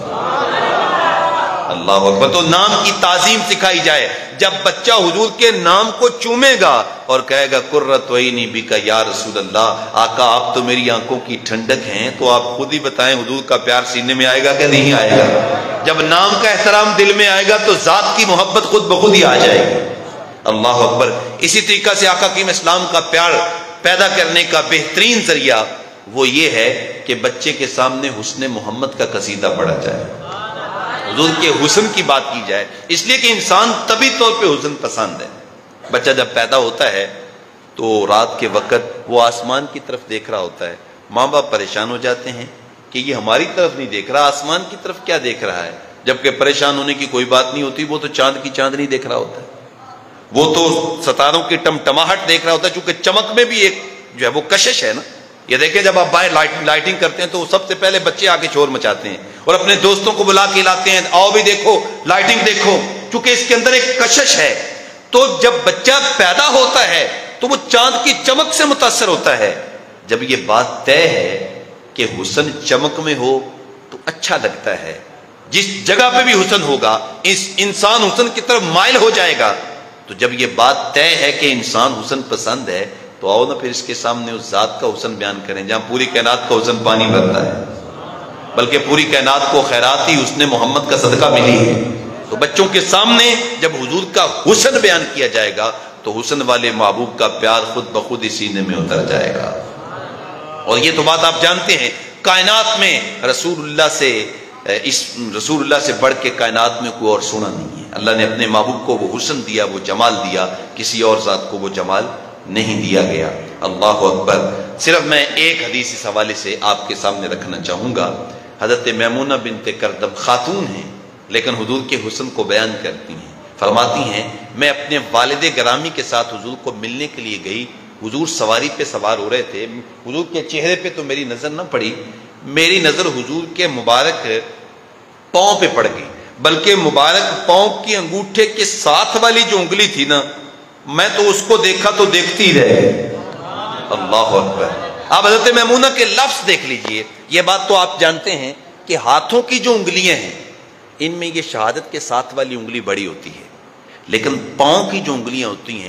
اللہ اکبر۔ تو نام کی تعظیم سکھائی جائے۔ جب بچہ حضور کے نام کو چومے گا اور کہے گا قرۃ عینی بک یا رسول اللہ، آقا آپ تو میری آنکھوں کی ٹھنڈک ہیں، تو آپ خود ہی بتائیں حضور کا پیار سینے میں آئے گا کہ نہیں آئے گا؟ جب نام کا احترام دل میں آئے گا تو ذات کی محبت خود بخود ہی آ جائے گی۔ اللہ اکبر۔ اسی طریقہ سے آقا کریم اسلام کا پیار پیدا کرنے کا بہترین ذریعہ وہ یہ ہے کہ بچے کے سامنے حسن محمد کا قصیدہ پڑھا جائے، حضور کے حسن کی بات کی جائے، اس لیے کہ انسان طبی طور پہ حسن پسند ہے۔ بچہ جب پیدا ہوتا ہے تو رات کے وقت وہ آسمان کی طرف دیکھ رہا ہوتا ہے، ماں باپ پریشان ہو جاتے ہیں کہ یہ ہماری طرف نہیں دیکھ رہا، آسمان کی طرف کیا دیکھ رہا ہے، جبکہ پریشان ہونے کی کوئی بات نہیں ہوتی، وہ تو چاند کی چاندنی دیکھ رہا ہوتا ہے، وہ تو ستاروں کی ٹمٹماہٹ دیکھ رہا ہوتا ہے، چونکہ چمک میں بھی ایک جو ہے وہ کشش ہے نا۔ یہ دیکھیں جب آپ باہر لائٹنگ کرتے ہیں تو سب سے پہلے بچے آ کے شور مچاتے ہیں اور اپنے دوستوں کو بلا کے لاتے ہیں، آؤ بھی دیکھو لائٹنگ دیکھو، چونکہ اس کے اندر ایک کشش ہے۔ تو جب بچہ پیدا ہوتا ہے تو وہ چاند کی چمک سے متاثر ہوتا ہے۔ جب یہ بات طے ہے کہ حسن چمک میں ہو تو اچھا لگتا ہے، جس جگہ پہ بھی حسن ہوگا اس انسان حسن کی طرف مائل ہو جائے گا۔ تو جب یہ بات طے ہے کہ انسان حسن پسند ہے تو آؤ نا پھر اس کے سامنے اس ذات کا حسن بیان کریں جہاں پوری کائنات کا حسن پانی بھرتا ہے، بلکہ پوری کائنات کو خیرات ہی حسن محمد کا صدقہ ملی ہے۔ تو بچوں کے سامنے جب حضور کا حسن بیان کیا جائے گا تو حسن والے محبوب کا پیار خود بخود ہی سینے میں اتر جائے گا۔ اور یہ تو بات آپ جانتے ہیں کائنات میں رسول اللہ سے اس رسول اللہ سے بڑھ کے کائنات میں کوئی اور سونا نہیں ہے۔ اللہ نے اپنے محبوب کو وہ حسن دیا، وہ جمال دیا، کسی اور ذات کو وہ جمال نہیں دیا گیا۔ اللہ اکبر۔ صرف میں ایک حدیث اس حوالے سے آپ کے سامنے رکھنا چاہوں گا۔ حضرت میمونہ بنت کردم خاتون ہیں لیکن حضور کے حسن کو بیان کرتی ہیں، فرماتی ہیں میں اپنے والد گرامی کے ساتھ حضور کو ملنے کے لیے گئی، حضور سواری پہ سوار ہو رہے تھے، حضور کے چہرے پہ تو میری نظر نہ پڑی، میری نظر حضور کے مبارک پاؤں پہ پڑ گئی، بلکہ مبارک پاؤں کی انگوٹھے کے ساتھ والی جو انگلی تھی نا، میں تو اس کو دیکھا تو دیکھتی رہ گئی۔ اللہ اکبر۔ آپ حضرت میمونہ کے لفظ دیکھ لیجئے، یہ بات تو آپ جانتے ہیں کہ ہاتھوں کی جو انگلیاں ہیں ان میں یہ شہادت کے ساتھ والی انگلی بڑی ہوتی ہے، لیکن پاؤں کی جو انگلیاں ہوتی ہیں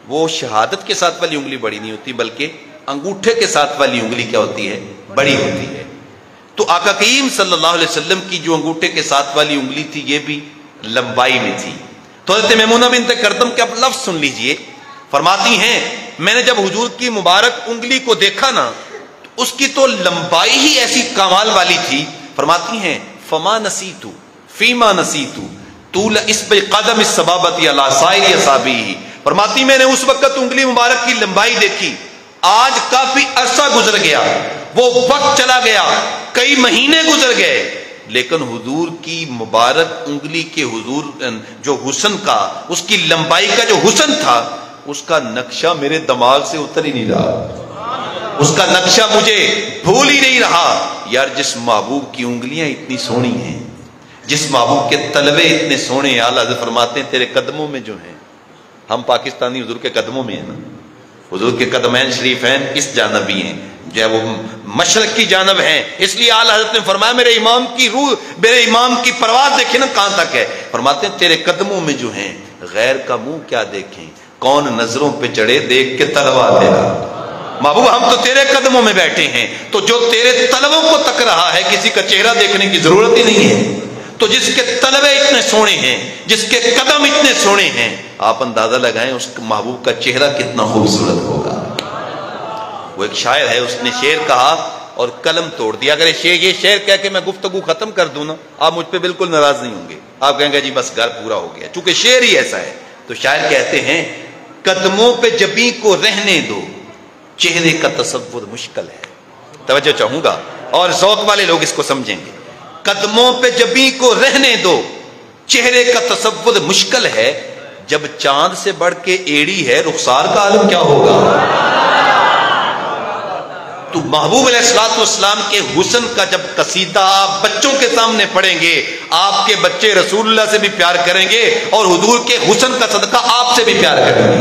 وہ شہادت کے ساتھ والی انگلی بڑی نہیں ہوتی بلکہ انگوٹھے کے ساتھ والی انگلی کیا ہوتی ہے؟ بڑی ہوتی ہے۔ تو آقا کریم صلی اللہ علیہ وسلم کی جو انگوٹھے کے ساتھ والی انگلی تھی یہ بھی لمبائی میں تھی۔ تو حضرت میمونہ بنت کردم کے اب لفظ سن لیجئے، فرماتی ہیں میں نے جب حضور کی مبارک انگلی کو دیکھا نا تو اس کی تو لمبائی ہی ایسی کمال والی تھی، فرماتی ہیں فما نسیتو فیما نسیتو طول اسبع قدم السبابۃ علی سائر اصابعہ، فرماتی میں نے اس وقت انگلی مبارک کی لمبائی دیکھی، آج کافی عرصہ گزر گیا، وہ وقت چلا گیا، کئی مہینے گزر گئے، لیکن حضور کی مبارک انگلی کے حضور جو حسن کا، اس کی لمبائی کا جو حسن تھا، اس کا نقشہ میرے دماغ سے اتر ہی نہیں رہا، اس کا نقشہ مجھے بھول ہی نہیں رہا۔ یار جس محبوب کی انگلیاں اتنی سونی ہیں، جس محبوب کے تلوے اتنے سونے ہیں، اعلیٰ حضرت فرماتے ہیں تیرے قدموں میں جو ہیں، ہم پاکستانی حضور کے قدموں میں ہیں نا، حضور کے قدمین شریفین اس جانب ہی ہیں، جو ہے وہ مشرق کی جانب ہیں، اس لیے اعلیٰ حضرت نے فرمایا میرے امام کی روح، میرے امام کی پرواز دیکھیں نا کہاں تک ہے، فرماتے ہیں تیرے قدموں میں جو ہیں، غیر کا منہ کیا دیکھیں، کون نظروں پہ چڑھے دیکھ کے تلوا تیرا، محبوب ہم تو تیرے قدموں میں بیٹھے ہیں، تو جو تیرے تلووں کو تک رہا ہے کسی کا چہرہ دیکھنے کی ضرورت ہی نہیں ہے، تو جس کے تلوے اتنے سونے ہیں، جس کے قدم اتنے سونے ہیں، آپ اندازہ لگائیں اس محبوب کا چہرہ کتنا خوبصورت ہوگا۔ وہ ایک شاعر ہے، اس نے شعر کہا اور قلم توڑ دیا، اگر یہ شعر کہہ کے میں گفتگو ختم کر دوں نا آپ مجھ پہ بالکل ناراض نہیں ہوں گے، آپ کہیں گے جی بس گھر پورا ہو گیا، چونکہ شعر ہی ایسا ہے۔ تو شاعر کہتے ہیں قدموں پہ جبیں کو رہنے دو، چہرے کا تصور مشکل ہے، توجہ چاہوں گا اور ذوق والے لوگ اس کو سمجھیں گے، قدموں پہ جبیں کو رہنے دو، چہرے کا تصور مشکل ہے، جب چاند سے بڑھ کے ایڑی ہے رخسار کا عالم کیا ہوگا۔ تو محبوب علیہ الصلوۃ والسلام کے حسن کا جب قصیدہ آپ بچوں کے سامنے پڑھیں گے، آپ کے بچے رسول اللہ سے بھی پیار کریں گے اور حضور کے حسن کا صدقہ آپ سے بھی پیار کریں گے،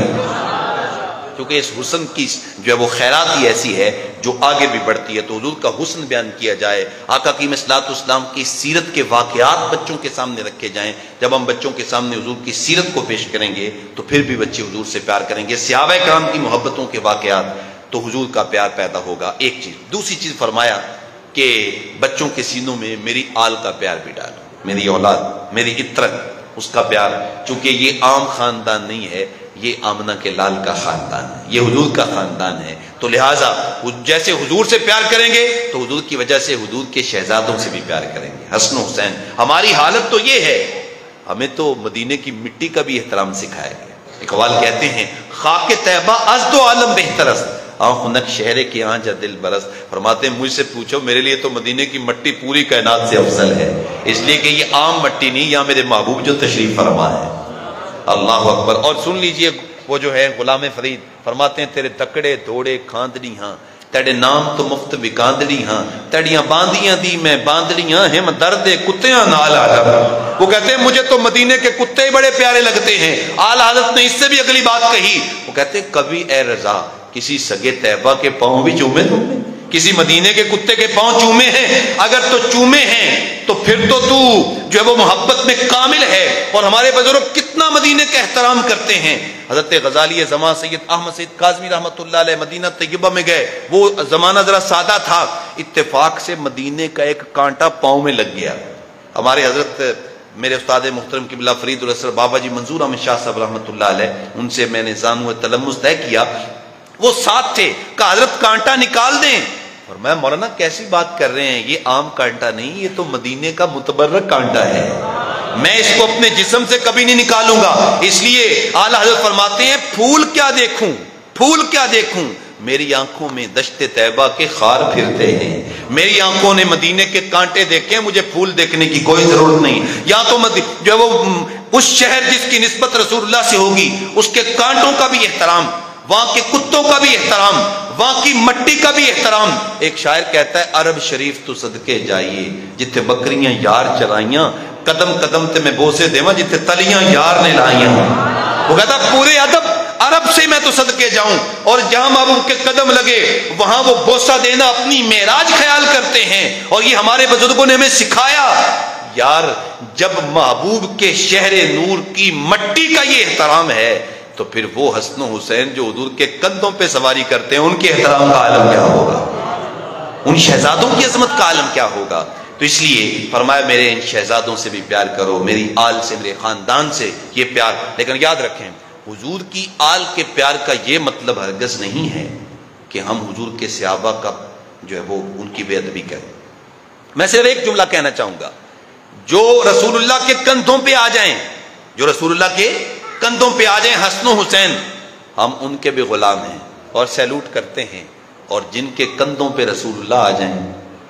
کیونکہ اس حسن کی جو ہے وہ خیرات ہی ایسی ہے جو آگے بھی بڑھتی ہے۔ تو حضور کا حسن بیان کیا جائے، آقا کی صلوات والسلام کی سیرت کے واقعات بچوں کے سامنے رکھے جائیں، جب ہم بچوں کے سامنے حضور کی سیرت کو پیش کریں گے تو پھر بھی بچے حضور سے پیار کریں گے، صحابہ کرام کی محبتوں کے واقعات، تو حضور کا پیار پیدا ہوگا۔ ایک چیز، دوسری چیز فرمایا کہ بچوں کے سینوں میں میری آل کا پیار بھی ڈالو، میری اولاد، میری عطرت، اس کا پیار، چونکہ یہ عام خاندان نہیں ہے، یہ آمنہ کے لال کا خاندان ہے، یہ حضور کا خاندان ہے، تو لہٰذا جیسے حضور سے پیار کریں گے تو حضور کی وجہ سے حضور کے شہزادوں سے بھی پیار کریں گے، حسن و حسین۔ ہماری حالت تو یہ ہے، ہمیں تو مدینے کی مٹی کا بھی احترام سکھایا گیا۔ اقبال کہتے ہیں خاک طیبہ از دو عالم بہتر است، آنکھ نک شہرے کی آنجا دل برس، فرماتے ہیں مجھ سے پوچھو میرے لیے تو مدینے کی مٹی پوری کائنات سے افضل ہے، اس لیے کہ یہ عام مٹی نہیں، یہاں میرے محبوب جو تشریف فرما ہے۔ اللہ اکبر۔ اور سن لیجئے وہ جو ہے غلام فرید فرماتے ہیں تیرے تکڑے دوڑے کھاندڑی ہاں، تیرے نام تو مفت بکاندڑی ہاں، تیڑیاں باندیاں دی میں باندڑیاں ہم درد کتیاں نال عالم۔ وہ کہتے ہیں مجھے تو مدینے کے کتے بڑے پیارے لگتے ہیں۔ اعلیٰ حضرت نے اس سے بھی اگلی بات کہی، وہ کہتے ہیں کبھی اے رضا کسی سگے طیبہ کے پاؤں بھی چومے تم نے، کسی مدینے کے کتے کے پاؤں چومے ہیں؟ اگر تو چومے ہیں تو پھر تو تو جو ہے وہ محبت میں کامل ہے۔ اور ہمارے بزرگ کتنا مدینے کا احترام کرتے ہیں۔ حضرت غزالی زمان سید احمد سید کاظمی رحمۃ اللہ علیہ مدینہ طیبہ میں گئے، وہ زمانہ ذرا سادہ تھا، اتفاق سے مدینے کا ایک کانٹا پاؤں میں لگ گیا۔ ہمارے حضرت میرے استاد محترم قبلہ فرید الاسر بابا جی منظور احمد شاہ صاحب رحمۃ اللہ علیہ، ان سے میں نے زانو تلمس طے کیا، وہ ساتھ تھے، کہا حضرت کانٹا نکال دیں، اور میں مولانا کیسی بات کر رہے ہیں، یہ عام کانٹا نہیں، یہ تو مدینے کا متبرک کانٹا ہے، میں اس کو اپنے جسم سے کبھی نہیں نکالوں گا۔ اس لیے اعلیٰ حضرت فرماتے ہیں پھول کیا دیکھوں، پھول کیا دیکھوں، میری آنکھوں میں دشت طیبہ کے خار پھرتے ہیں، میری آنکھوں نے مدینے کے کانٹے دیکھے، مجھے پھول دیکھنے کی کوئی ضرورت نہیں۔ یا تو جو ہے وہ اس شہر جس کی نسبت رسول اللہ سے ہوگی اس کے کانٹوں کا بھی احترام، وہاں کے کتوں کا بھی احترام، وہاں کی مٹی کا بھی احترام۔ ایک شاعر کہتا ہے عرب شریف تو صدقے جائیے جتھے بکریاں یار چرائیاں، قدم قدم تے میں بوسے دیواں جتھے تلیاں یار نے لائیاں۔ وہ کہتا پورے ادب عرب سے میں تو صدقے جاؤں، اور جہاں محبوب کے قدم لگے وہاں وہ بوسہ دینا اپنی معراج خیال کرتے ہیں، اور یہ ہمارے بزرگوں نے ہمیں سکھایا۔ یار جب محبوب کے شہر نور کی مٹی کا یہ احترام ہے، تو پھر وہ حسن و حسین جو حضور کے کندھوں پہ سواری کرتے ہیں، ان کے احترام کا عالم کیا ہوگا، ان شہزادوں کی عظمت کا عالم کیا ہوگا۔ تو اس لیے فرمایا میرے ان شہزادوں سے بھی پیار کرو، میری آل سے، میرے خاندان سے یہ پیار۔ لیکن یاد رکھیں حضور کی آل کے پیار کا یہ مطلب ہرگز نہیں ہے کہ ہم حضور کے صحابہ کا جو ہے وہ ان کی بے ادبی کریں۔ میں صرف ایک جملہ کہنا چاہوں گا، جو رسول اللہ کے کندھوں پہ آ جائیں، جو رسول اللہ کے کندھوں پہ آ جائیں حسن و حسین، ہم ان کے بھی غلام ہیں اور سیلوٹ کرتے ہیں، اور جن کے کندھوں پہ رسول اللہ آ جائیں،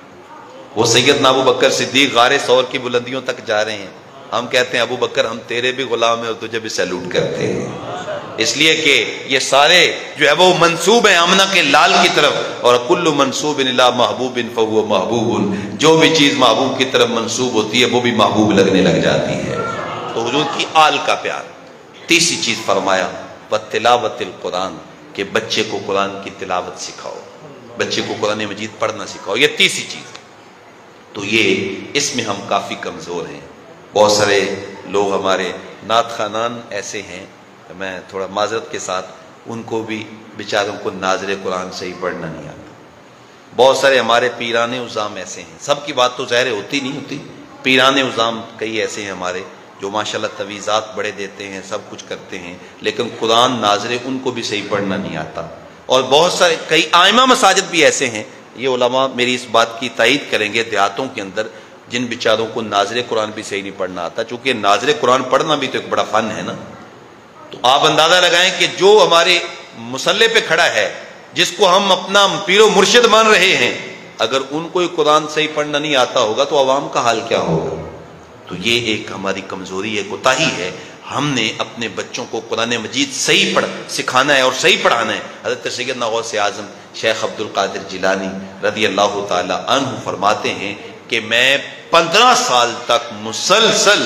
وہ سیدنا ابو بکر صدیق غار ثور کی بلندیوں تک جا رہے ہیں، ہم کہتے ہیں ابو بکر ہم تیرے بھی غلام ہیں اور تجھے بھی سیلوٹ کرتے ہیں، اس لیے کہ یہ سارے جو ہے وہ منسوب ہیں آمنہ کے لال کی طرف، اور کل منسوب الی محبوب فہو محبوب، جو بھی چیز محبوب کی طرف منسوب ہوتی ہے وہ بھی محبوب لگنے لگ جاتی ہے۔ تو حضور کی آل کا پیار۔ تیسری چیز فرمایا وتلاوت القرآن، کہ بچے کو قرآن کی تلاوت سکھاؤ، بچے کو قرآن مجید پڑھنا سکھاؤ، یہ تیسری چیز۔ تو یہ اس میں ہم کافی کمزور ہیں، بہت سارے لوگ ہمارے نعت خوانان ایسے ہیں، میں تھوڑا معذرت کے ساتھ ان کو بھی بیچاروں کو ناظر قرآن سے ہی پڑھنا نہیں آتا، بہت سارے ہمارے پیران عظام ایسے ہیں، سب کی بات تو ظاہر ہوتی نہیں ہوتی، پیران عظام کئی ایسے ہیں ہمارے جو ماشاءاللہ تویزات بڑے دیتے ہیں، سب کچھ کرتے ہیں، لیکن قرآن ناظر ان کو بھی صحیح پڑھنا نہیں آتا۔ اور بہت سارے کئی ائمہ مساجد بھی ایسے ہیں، یہ علماء میری اس بات کی تائید کریں گے، دیہاتوں کے اندر جن بیچاروں کو ناظر قرآن بھی صحیح نہیں پڑھنا آتا، چونکہ ناظر قرآن پڑھنا بھی تو ایک بڑا فن ہے نا۔ تو آپ اندازہ لگائیں کہ جو ہمارے مصلے پہ کھڑا ہے، جس کو ہم اپنا پیر و مرشد مان رہے ہیں، اگر ان کو قرآن صحیح پڑھنا نہیں آتا ہوگا تو عوام کا حال کیا ہوگا؟ تو یہ ایک ہماری کمزوری ہے، کوتاہی ہے۔ ہم نے اپنے بچوں کو قرآن مجید صحیح پڑھ سکھانا ہے اور صحیح پڑھانا ہے۔ حضرت سیدنا غوث اعظم شیخ عبد القادر جیلانی رضی اللہ تعالی عنہ فرماتے ہیں کہ میں پندرہ سال تک مسلسل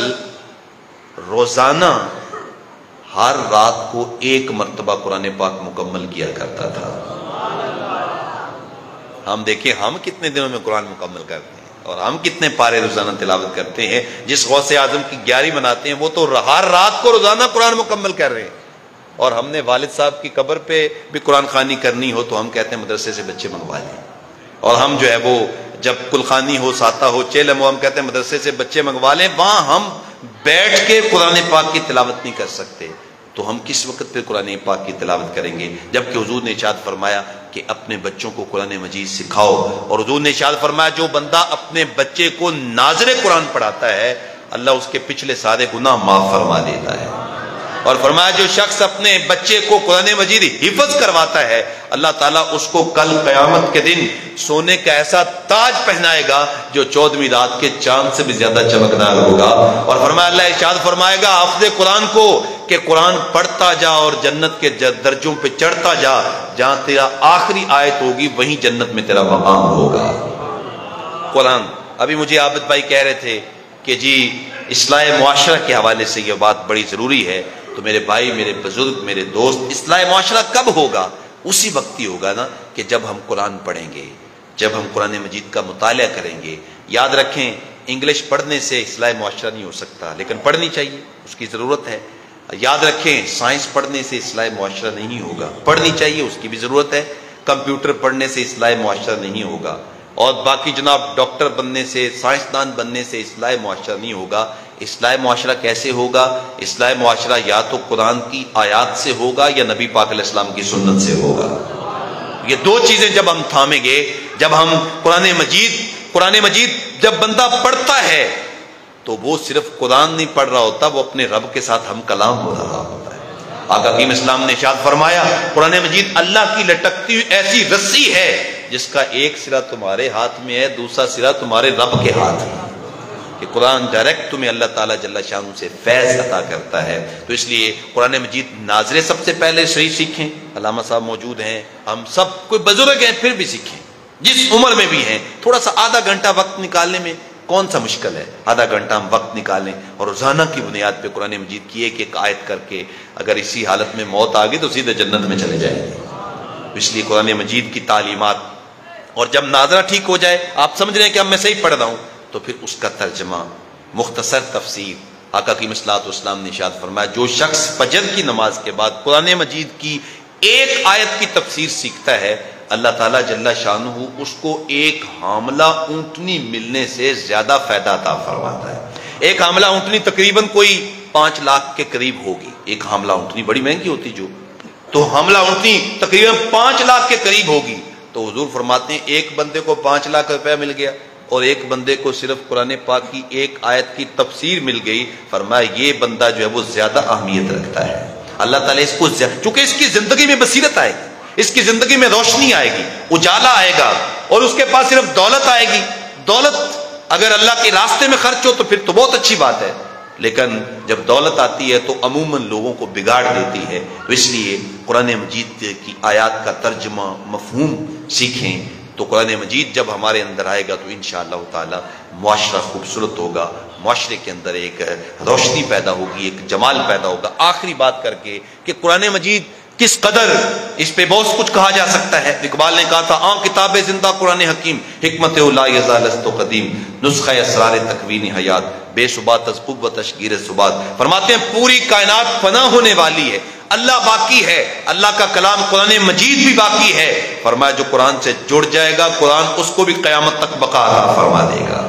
روزانہ ہر رات کو ایک مرتبہ قرآن پاک مکمل کیا کرتا تھا۔ ہم دیکھیں ہم کتنے دنوں میں قرآن مکمل کرتے ہیں، اور ہم کتنے پارے روزانہ تلاوت کرتے ہیں۔ جس غوث اعظم کی گیارہویں مناتے ہیں وہ تو ہر رات کو روزانہ قرآن مکمل کر رہے ہیں، اور ہم نے والد صاحب کی قبر پہ بھی قرآن خوانی کرنی ہو تو ہم کہتے ہیں مدرسے سے بچے منگوا لیں، اور ہم جو ہے وہ جب کلخانی ہو، ساتہ ہو، چیلم ہو، ہم کہتے ہیں مدرسے سے بچے منگوا لیں، وہاں ہم بیٹھ کے قرآن پاک کی تلاوت نہیں کر سکتے، تو ہم کس وقت پہ قرآن پاک کی تلاوت کریں گے؟ جبکہ حضور نے ارشاد فرمایا کہ اپنے بچوں کو قرآن مجید سکھاؤ، اور حضور نے ارشاد فرمایا جو بندہ اپنے بچے کو ناظر قرآن پڑھاتا ہے اللہ اس کے پچھلے سارے گناہ معاف فرما دیتا ہے، اور فرمایا جو شخص اپنے بچے کو قرآن مجید حفظ کرواتا ہے اللہ تعالیٰ اس کو کل قیامت کے دن سونے کا ایسا تاج پہنائے گا جو چودہویں رات کے چاند سے بھی زیادہ چمکدار ہوگا، اور فرمایا اللہ ارشاد فرمائے گا حافظ قرآن کو کہ قرآن پڑھتا جا اور جنت کے درجوں پہ چڑھتا جا، جہاں تیرا آخری آیت ہوگی وہیں جنت میں تیرا مقام ہوگا۔ قرآن ابھی مجھے عابد بھائی کہہ رہے تھے کہ جی اصلاح معاشرہ کے حوالے سے یہ بات بڑی ضروری ہے، تو میرے بھائی، میرے بزرگ، میرے دوست، اصلاح معاشرہ کب ہوگا؟ اسی وقت ہی ہوگا نا کہ جب ہم قرآن پڑھیں گے، جب ہم قرآن مجید کا مطالعہ کریں گے۔ یاد رکھیں انگلش پڑھنے سے اصلاح معاشرہ نہیں ہو سکتا، لیکن پڑھنی چاہیے، اس کی ضرورت ہے۔ یاد رکھیں سائنس پڑھنے سے اصلاح معاشرہ نہیں ہوگا، پڑھنی چاہیے، اس کی بھی ضرورت ہے۔ کمپیوٹر پڑھنے سے اصلاح معاشرہ نہیں ہوگا، اور باقی جناب ڈاکٹر بننے سے، سائنسدان بننے سے اصلاح معاشرہ نہیں ہوگا۔ اصلاح معاشرہ کیسے ہوگا؟ اصلاح معاشرہ یا تو قرآن کی آیات سے ہوگا یا نبی پاک علیہ السلام کی سنت سے ہوگا۔ یہ دو چیزیں جب ہم تھامیں گے، جب ہم قرآن مجید قرآن مجید جب بندہ پڑھتا ہے تو وہ صرف قرآن نہیں پڑھ رہا ہوتا، وہ اپنے رب کے ساتھ ہم کلام ہو رہا ہوتا ہے۔ آقا کریم اسلام نے ارشاد فرمایا قرآن مجید اللہ کی لٹکتی ہوئی ایسی رسی ہے جس کا ایک سرا تمہارے ہاتھ میں ہے، دوسرا سرا تمہارے رب کے ہاتھ میں، کہ قرآن ڈائریکٹ تمہیں اللہ تعالیٰ جل شانہ سے فیض عطا کرتا ہے۔ تو اس لیے قرآن مجید ناظرے سب سے پہلے صحیح سیکھیں، علامہ صاحب موجود ہیں، ہم سب کوئی بزرگ ہیں پھر بھی سیکھیں، جس عمر میں بھی ہیں، تھوڑا سا آدھا گھنٹہ وقت نکالنے میں کون سا مشکل ہے؟ آدھا گھنٹہ ہم وقت نکالیں اور روزانہ کی بنیاد پہ قرآن مجید کی ایک ایک آیت کر کے اگر اسی حالت میں موت آ گئی تو سیدھے جنت میں چلے جائیں گے۔ اس لیے قرآن مجید کی تعلیمات، اور جب ناظرہ ٹھیک ہو جائے، آپ سمجھ رہے ہیں کہ اب میں صحیح پڑھ رہا ہوں، تو پھر اس کا ترجمہ، مختصر تفسیر، آقا کی صلوات والسلام نے ارشاد فرمایا جو شخص فجر کی نماز کے بعد قرآن مجید کی ایک آیت کی تفسیر سیکھتا ہے اللہ تعالیٰ جل شانہ اس کو ایک حاملہ اونٹنی ملنے سے زیادہ فائدہ عطا فرماتا ہے۔ ایک حاملہ اونٹنی تقریباً کوئی پانچ لاکھ کے قریب ہوگی، ایک حاملہ اونٹنی بڑی مہنگی ہوتی جو، تو حاملہ اونٹنی تقریباً پانچ لاکھ کے قریب ہوگی۔ تو حضور فرماتے ہیں ایک بندے کو پانچ لاکھ روپے مل گیا اور ایک بندے کو صرف قرآن پاک کی ایک آیت کی تفسیر مل گئی، فرمایا یہ بندہ جو ہے وہ زیادہ اہمیت رکھتا ہے۔ اللہ تعالیٰ اس کو چونکہ اس کی زندگی میں بصیرت آئے گی، اس کی زندگی میں روشنی آئے گی، اجالا آئے گا، اور اس کے پاس صرف دولت آئے گی۔ دولت اگر اللہ کے راستے میں خرچ ہو تو پھر تو بہت اچھی بات ہے، لیکن جب دولت آتی ہے تو عموماً لوگوں کو بگاڑ دیتی ہے۔ تو اس لیے قرآن مجید کی آیات کا ترجمہ مفہوم سیکھیں، تو قرآن مجید جب ہمارے اندر آئے گا تو انشاءاللہ تعالی معاشرہ خوبصورت ہوگا، معاشرے کے اندر ایک روشنی پیدا ہوگی، ایک جمال پیدا ہوگا۔ آخری بات کر کے کہ قرآن مجید کس قدر، اس پہ بہت کچھ کہا جا سکتا ہے۔ اقبال نے کہا تھا آن کتاب زندہ قرآن حکیم، حکمت لا یزال است قدیم، نسخہ اسرار تکوین حیات، بے ثبات از قوت و تشگیر ثبات۔ فرماتے ہیں پوری کائنات فنا ہونے والی ہے، اللہ باقی ہے، اللہ کا کلام قرآن مجید بھی باقی ہے۔ فرمایا جو قرآن سے جڑ جائے گا قرآن اس کو بھی قیامت تک بقا عطا فرما دے گا۔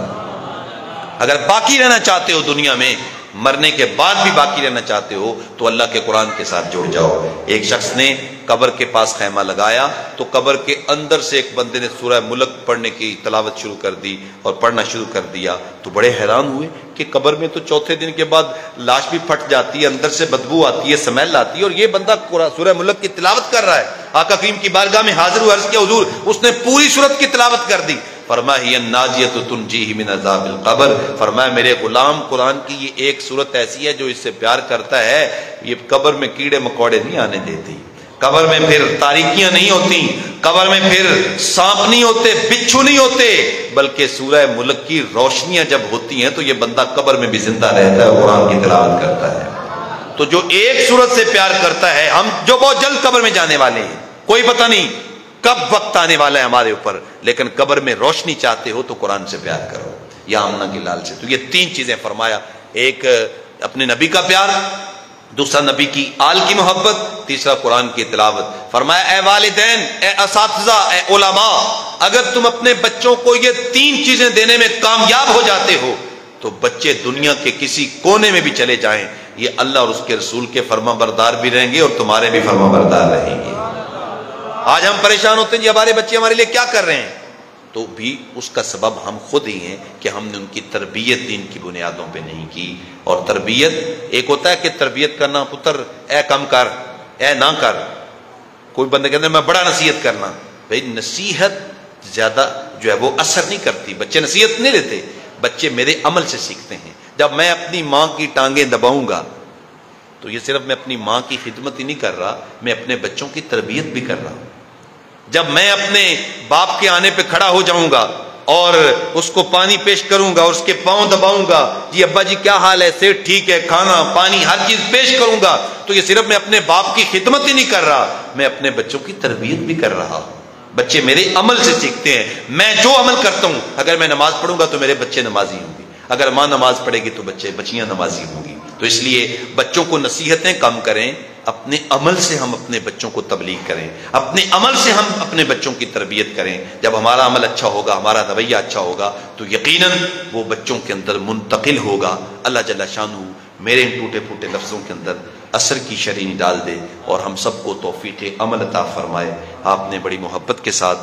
اگر باقی رہنا چاہتے ہو دنیا میں، مرنے کے بعد بھی باقی رہنا چاہتے ہو تو اللہ کے قرآن کے ساتھ جڑ جاؤ۔ ایک شخص نے قبر کے پاس خیمہ لگایا تو قبر کے اندر سے ایک بندے نے سورہ ملک پڑھنے کی تلاوت شروع کر دی اور پڑھنا شروع کر دیا، تو بڑے حیران ہوئے کہ قبر میں تو چوتھے دن کے بعد لاش بھی پھٹ جاتی ہے، اندر سے بدبو آتی ہے، سمیل آتی ہے، اور یہ بندہ سورہ ملک کی تلاوت کر رہا ہے۔ آقا کریم کی بارگاہ میں حاضر ہوئے، عرض کیا حضور اس نے پوری سورت کی تلاوت کر دی۔ فرمایا ہی الناجیۃ تنجیہ من عذاب القبر، فرمایا میرے غلام قرآن کی یہ ایک سورت ایسی ہے جو اس سے پیار کرتا ہے یہ قبر میں کیڑے مکوڑے نہیں آنے دیتی، قبر میں پھر تاریکیاں نہیں ہوتی، قبر میں پھر سانپ نہیں ہوتے، بچھو نہیں ہوتے، بلکہ سورہ ملک کی روشنیاں جب ہوتی ہیں تو یہ بندہ قبر میں بھی زندہ رہتا ہے، قرآن کی تلاوت کرتا ہے۔ تو جو ایک سورت سے پیار کرتا ہے، ہم جو بہت جلد قبر میں جانے والے ہیں، کوئی پتہ نہیں کب وقت آنے والا ہے ہمارے اوپر، لیکن قبر میں روشنی چاہتے ہو تو قرآن سے پیار کرو یا آمنہ کی لال سے۔ تو یہ تین چیزیں فرمایا، ایک اپنے نبی کا پیار، دوسرا نبی کی آل کی محبت، تیسرا قرآن کی تلاوت۔ فرمایا اے والدین، اے اساتذہ، اے علماء، اگر تم اپنے بچوں کو یہ تین چیزیں دینے میں کامیاب ہو جاتے ہو تو بچے دنیا کے کسی کونے میں بھی چلے جائیں یہ اللہ اور اس کے رسول کے فرما بردار بھی رہیں گے اور تمہارے بھی فرما بردار رہیں گے۔ آج ہم پریشان ہوتے ہیں جی ہمارے بچے ہمارے لیے کیا کر رہے ہیں، تو بھی اس کا سبب ہم خود ہی ہیں کہ ہم نے ان کی تربیت دین کی بنیادوں پہ نہیں کی۔ اور تربیت ایک ہوتا ہے کہ تربیت کرنا، پتر اے کم کر، اے نہ کر، کوئی بندے کہتے ہیں میں بڑا نصیحت کرنا، بھائی نصیحت زیادہ جو ہے وہ اثر نہیں کرتی، بچے نصیحت نہیں لیتے، بچے میرے عمل سے سیکھتے ہیں۔ جب میں اپنی ماں کی ٹانگیں دباؤں گا تو یہ صرف میں اپنی ماں کی خدمت ہی نہیں کر رہا، میں اپنے بچوں کی تربیت بھی کر رہا ہوں۔ جب میں اپنے باپ کے آنے پہ کھڑا ہو جاؤں گا اور اس کو پانی پیش کروں گا اور اس کے پاؤں دباؤں گا، جی ابا جی کیا حال ہے، صحت ٹھیک ہے، کھانا پانی ہر چیز پیش کروں گا، تو یہ صرف میں اپنے باپ کی خدمت ہی نہیں کر رہا، میں اپنے بچوں کی تربیت بھی کر رہا ہوں۔ بچے میرے عمل سے سیکھتے ہیں، میں جو عمل کرتا ہوں، اگر میں نماز پڑھوں گا تو میرے بچے نمازی ہوں گے، اگر ماں نماز پڑھے گی تو بچے بچیاں نمازی ہوں گی۔ تو اس لیے بچوں کو نصیحتیں کم کریں، اپنے عمل سے ہم اپنے بچوں کو تبلیغ کریں، اپنے عمل سے ہم اپنے بچوں کی تربیت کریں۔ جب ہمارا عمل اچھا ہوگا، ہمارا رویہ اچھا ہوگا تو یقیناً وہ بچوں کے اندر منتقل ہوگا۔ اللہ جل شانہ میرے ان ٹوٹے پھوٹے لفظوں کے اندر اثر کی شرینی ڈال دے اور ہم سب کو توفیق عمل عطا فرمائے۔ آپ نے بڑی محبت کے ساتھ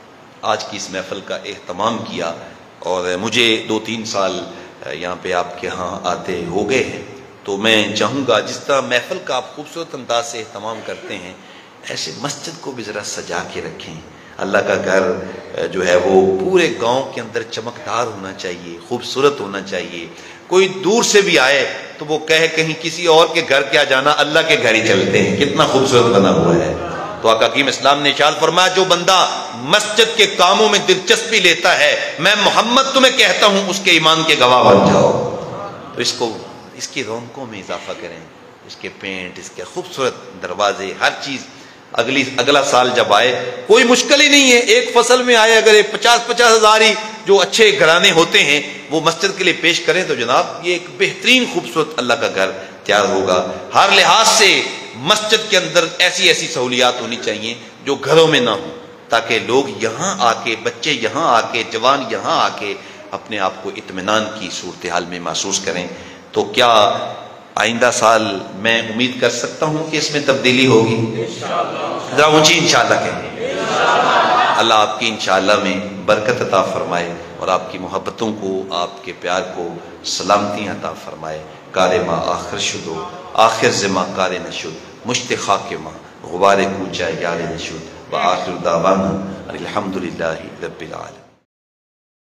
آج کی اس محفل کا اہتمام کیا اور مجھے دو تین سال یہاں پہ آپ کے ہاں آتے ہو گئے ہیں، تو میں چاہوں گا جس طرح محفل کا آپ خوبصورت انداز سے اہتمام کرتے ہیں ایسے مسجد کو بھی ذرا سجا کے رکھیں۔ اللہ کا گھر جو ہے وہ پورے گاؤں کے اندر چمکدار ہونا چاہیے، خوبصورت ہونا چاہیے۔ کوئی دور سے بھی آئے تو وہ کہے کہیں کسی اور کے گھر کیا جانا، اللہ کے گھر ہی چلتے ہیں، کتنا خوبصورت بنا ہوا ہے۔ تو آقا حکیم اسلام نے ارشاد فرمایا جو بندہ مسجد کے کاموں میں دلچسپی لیتا ہے میں محمد تمہیں کہتا ہوں اس کے ایمان کے گواہ بن جاؤ۔ تو اس کو اس کی رونقوں میں اضافہ کریں، اس کے پینٹ، اس کے خوبصورت دروازے، ہر چیز۔ اگلی اگلا سال جب آئے کوئی مشکل ہی نہیں ہے، ایک فصل میں آئے اگر پچاس پچاس ہزار ہی جو اچھے گھرانے ہوتے ہیں وہ مسجد کے لیے پیش کریں تو جناب یہ ایک بہترین خوبصورت اللہ کا گھر تیار ہوگا. ہر لحاظ سے مسجد کے اندر ایسی ایسی سہولیات ہونی چاہیے جو گھروں میں نہ ہوں، تاکہ لوگ یہاں آ کے، بچے یہاں آ کے، جوان یہاں آ کے اپنے آپ کو اطمینان کی صورتحال میں محسوس کریں. تو کیا آئندہ سال میں امید کر سکتا ہوں کہ اس میں تبدیلی ہوگی؟ ذرا اونچی انشاءاللہ کہیں. اللہ آپ کی انشاءاللہ میں برکت عطا فرمائے اور آپ کی محبتوں کو، آپ کے پیار کو سلامتی عطا فرمائے. کار ما آخر شدو آخر زما کار نشد مشت خاک ما غبار کوچہ یار نشد و آخر دعوانا الحمدللہ رب العالمین.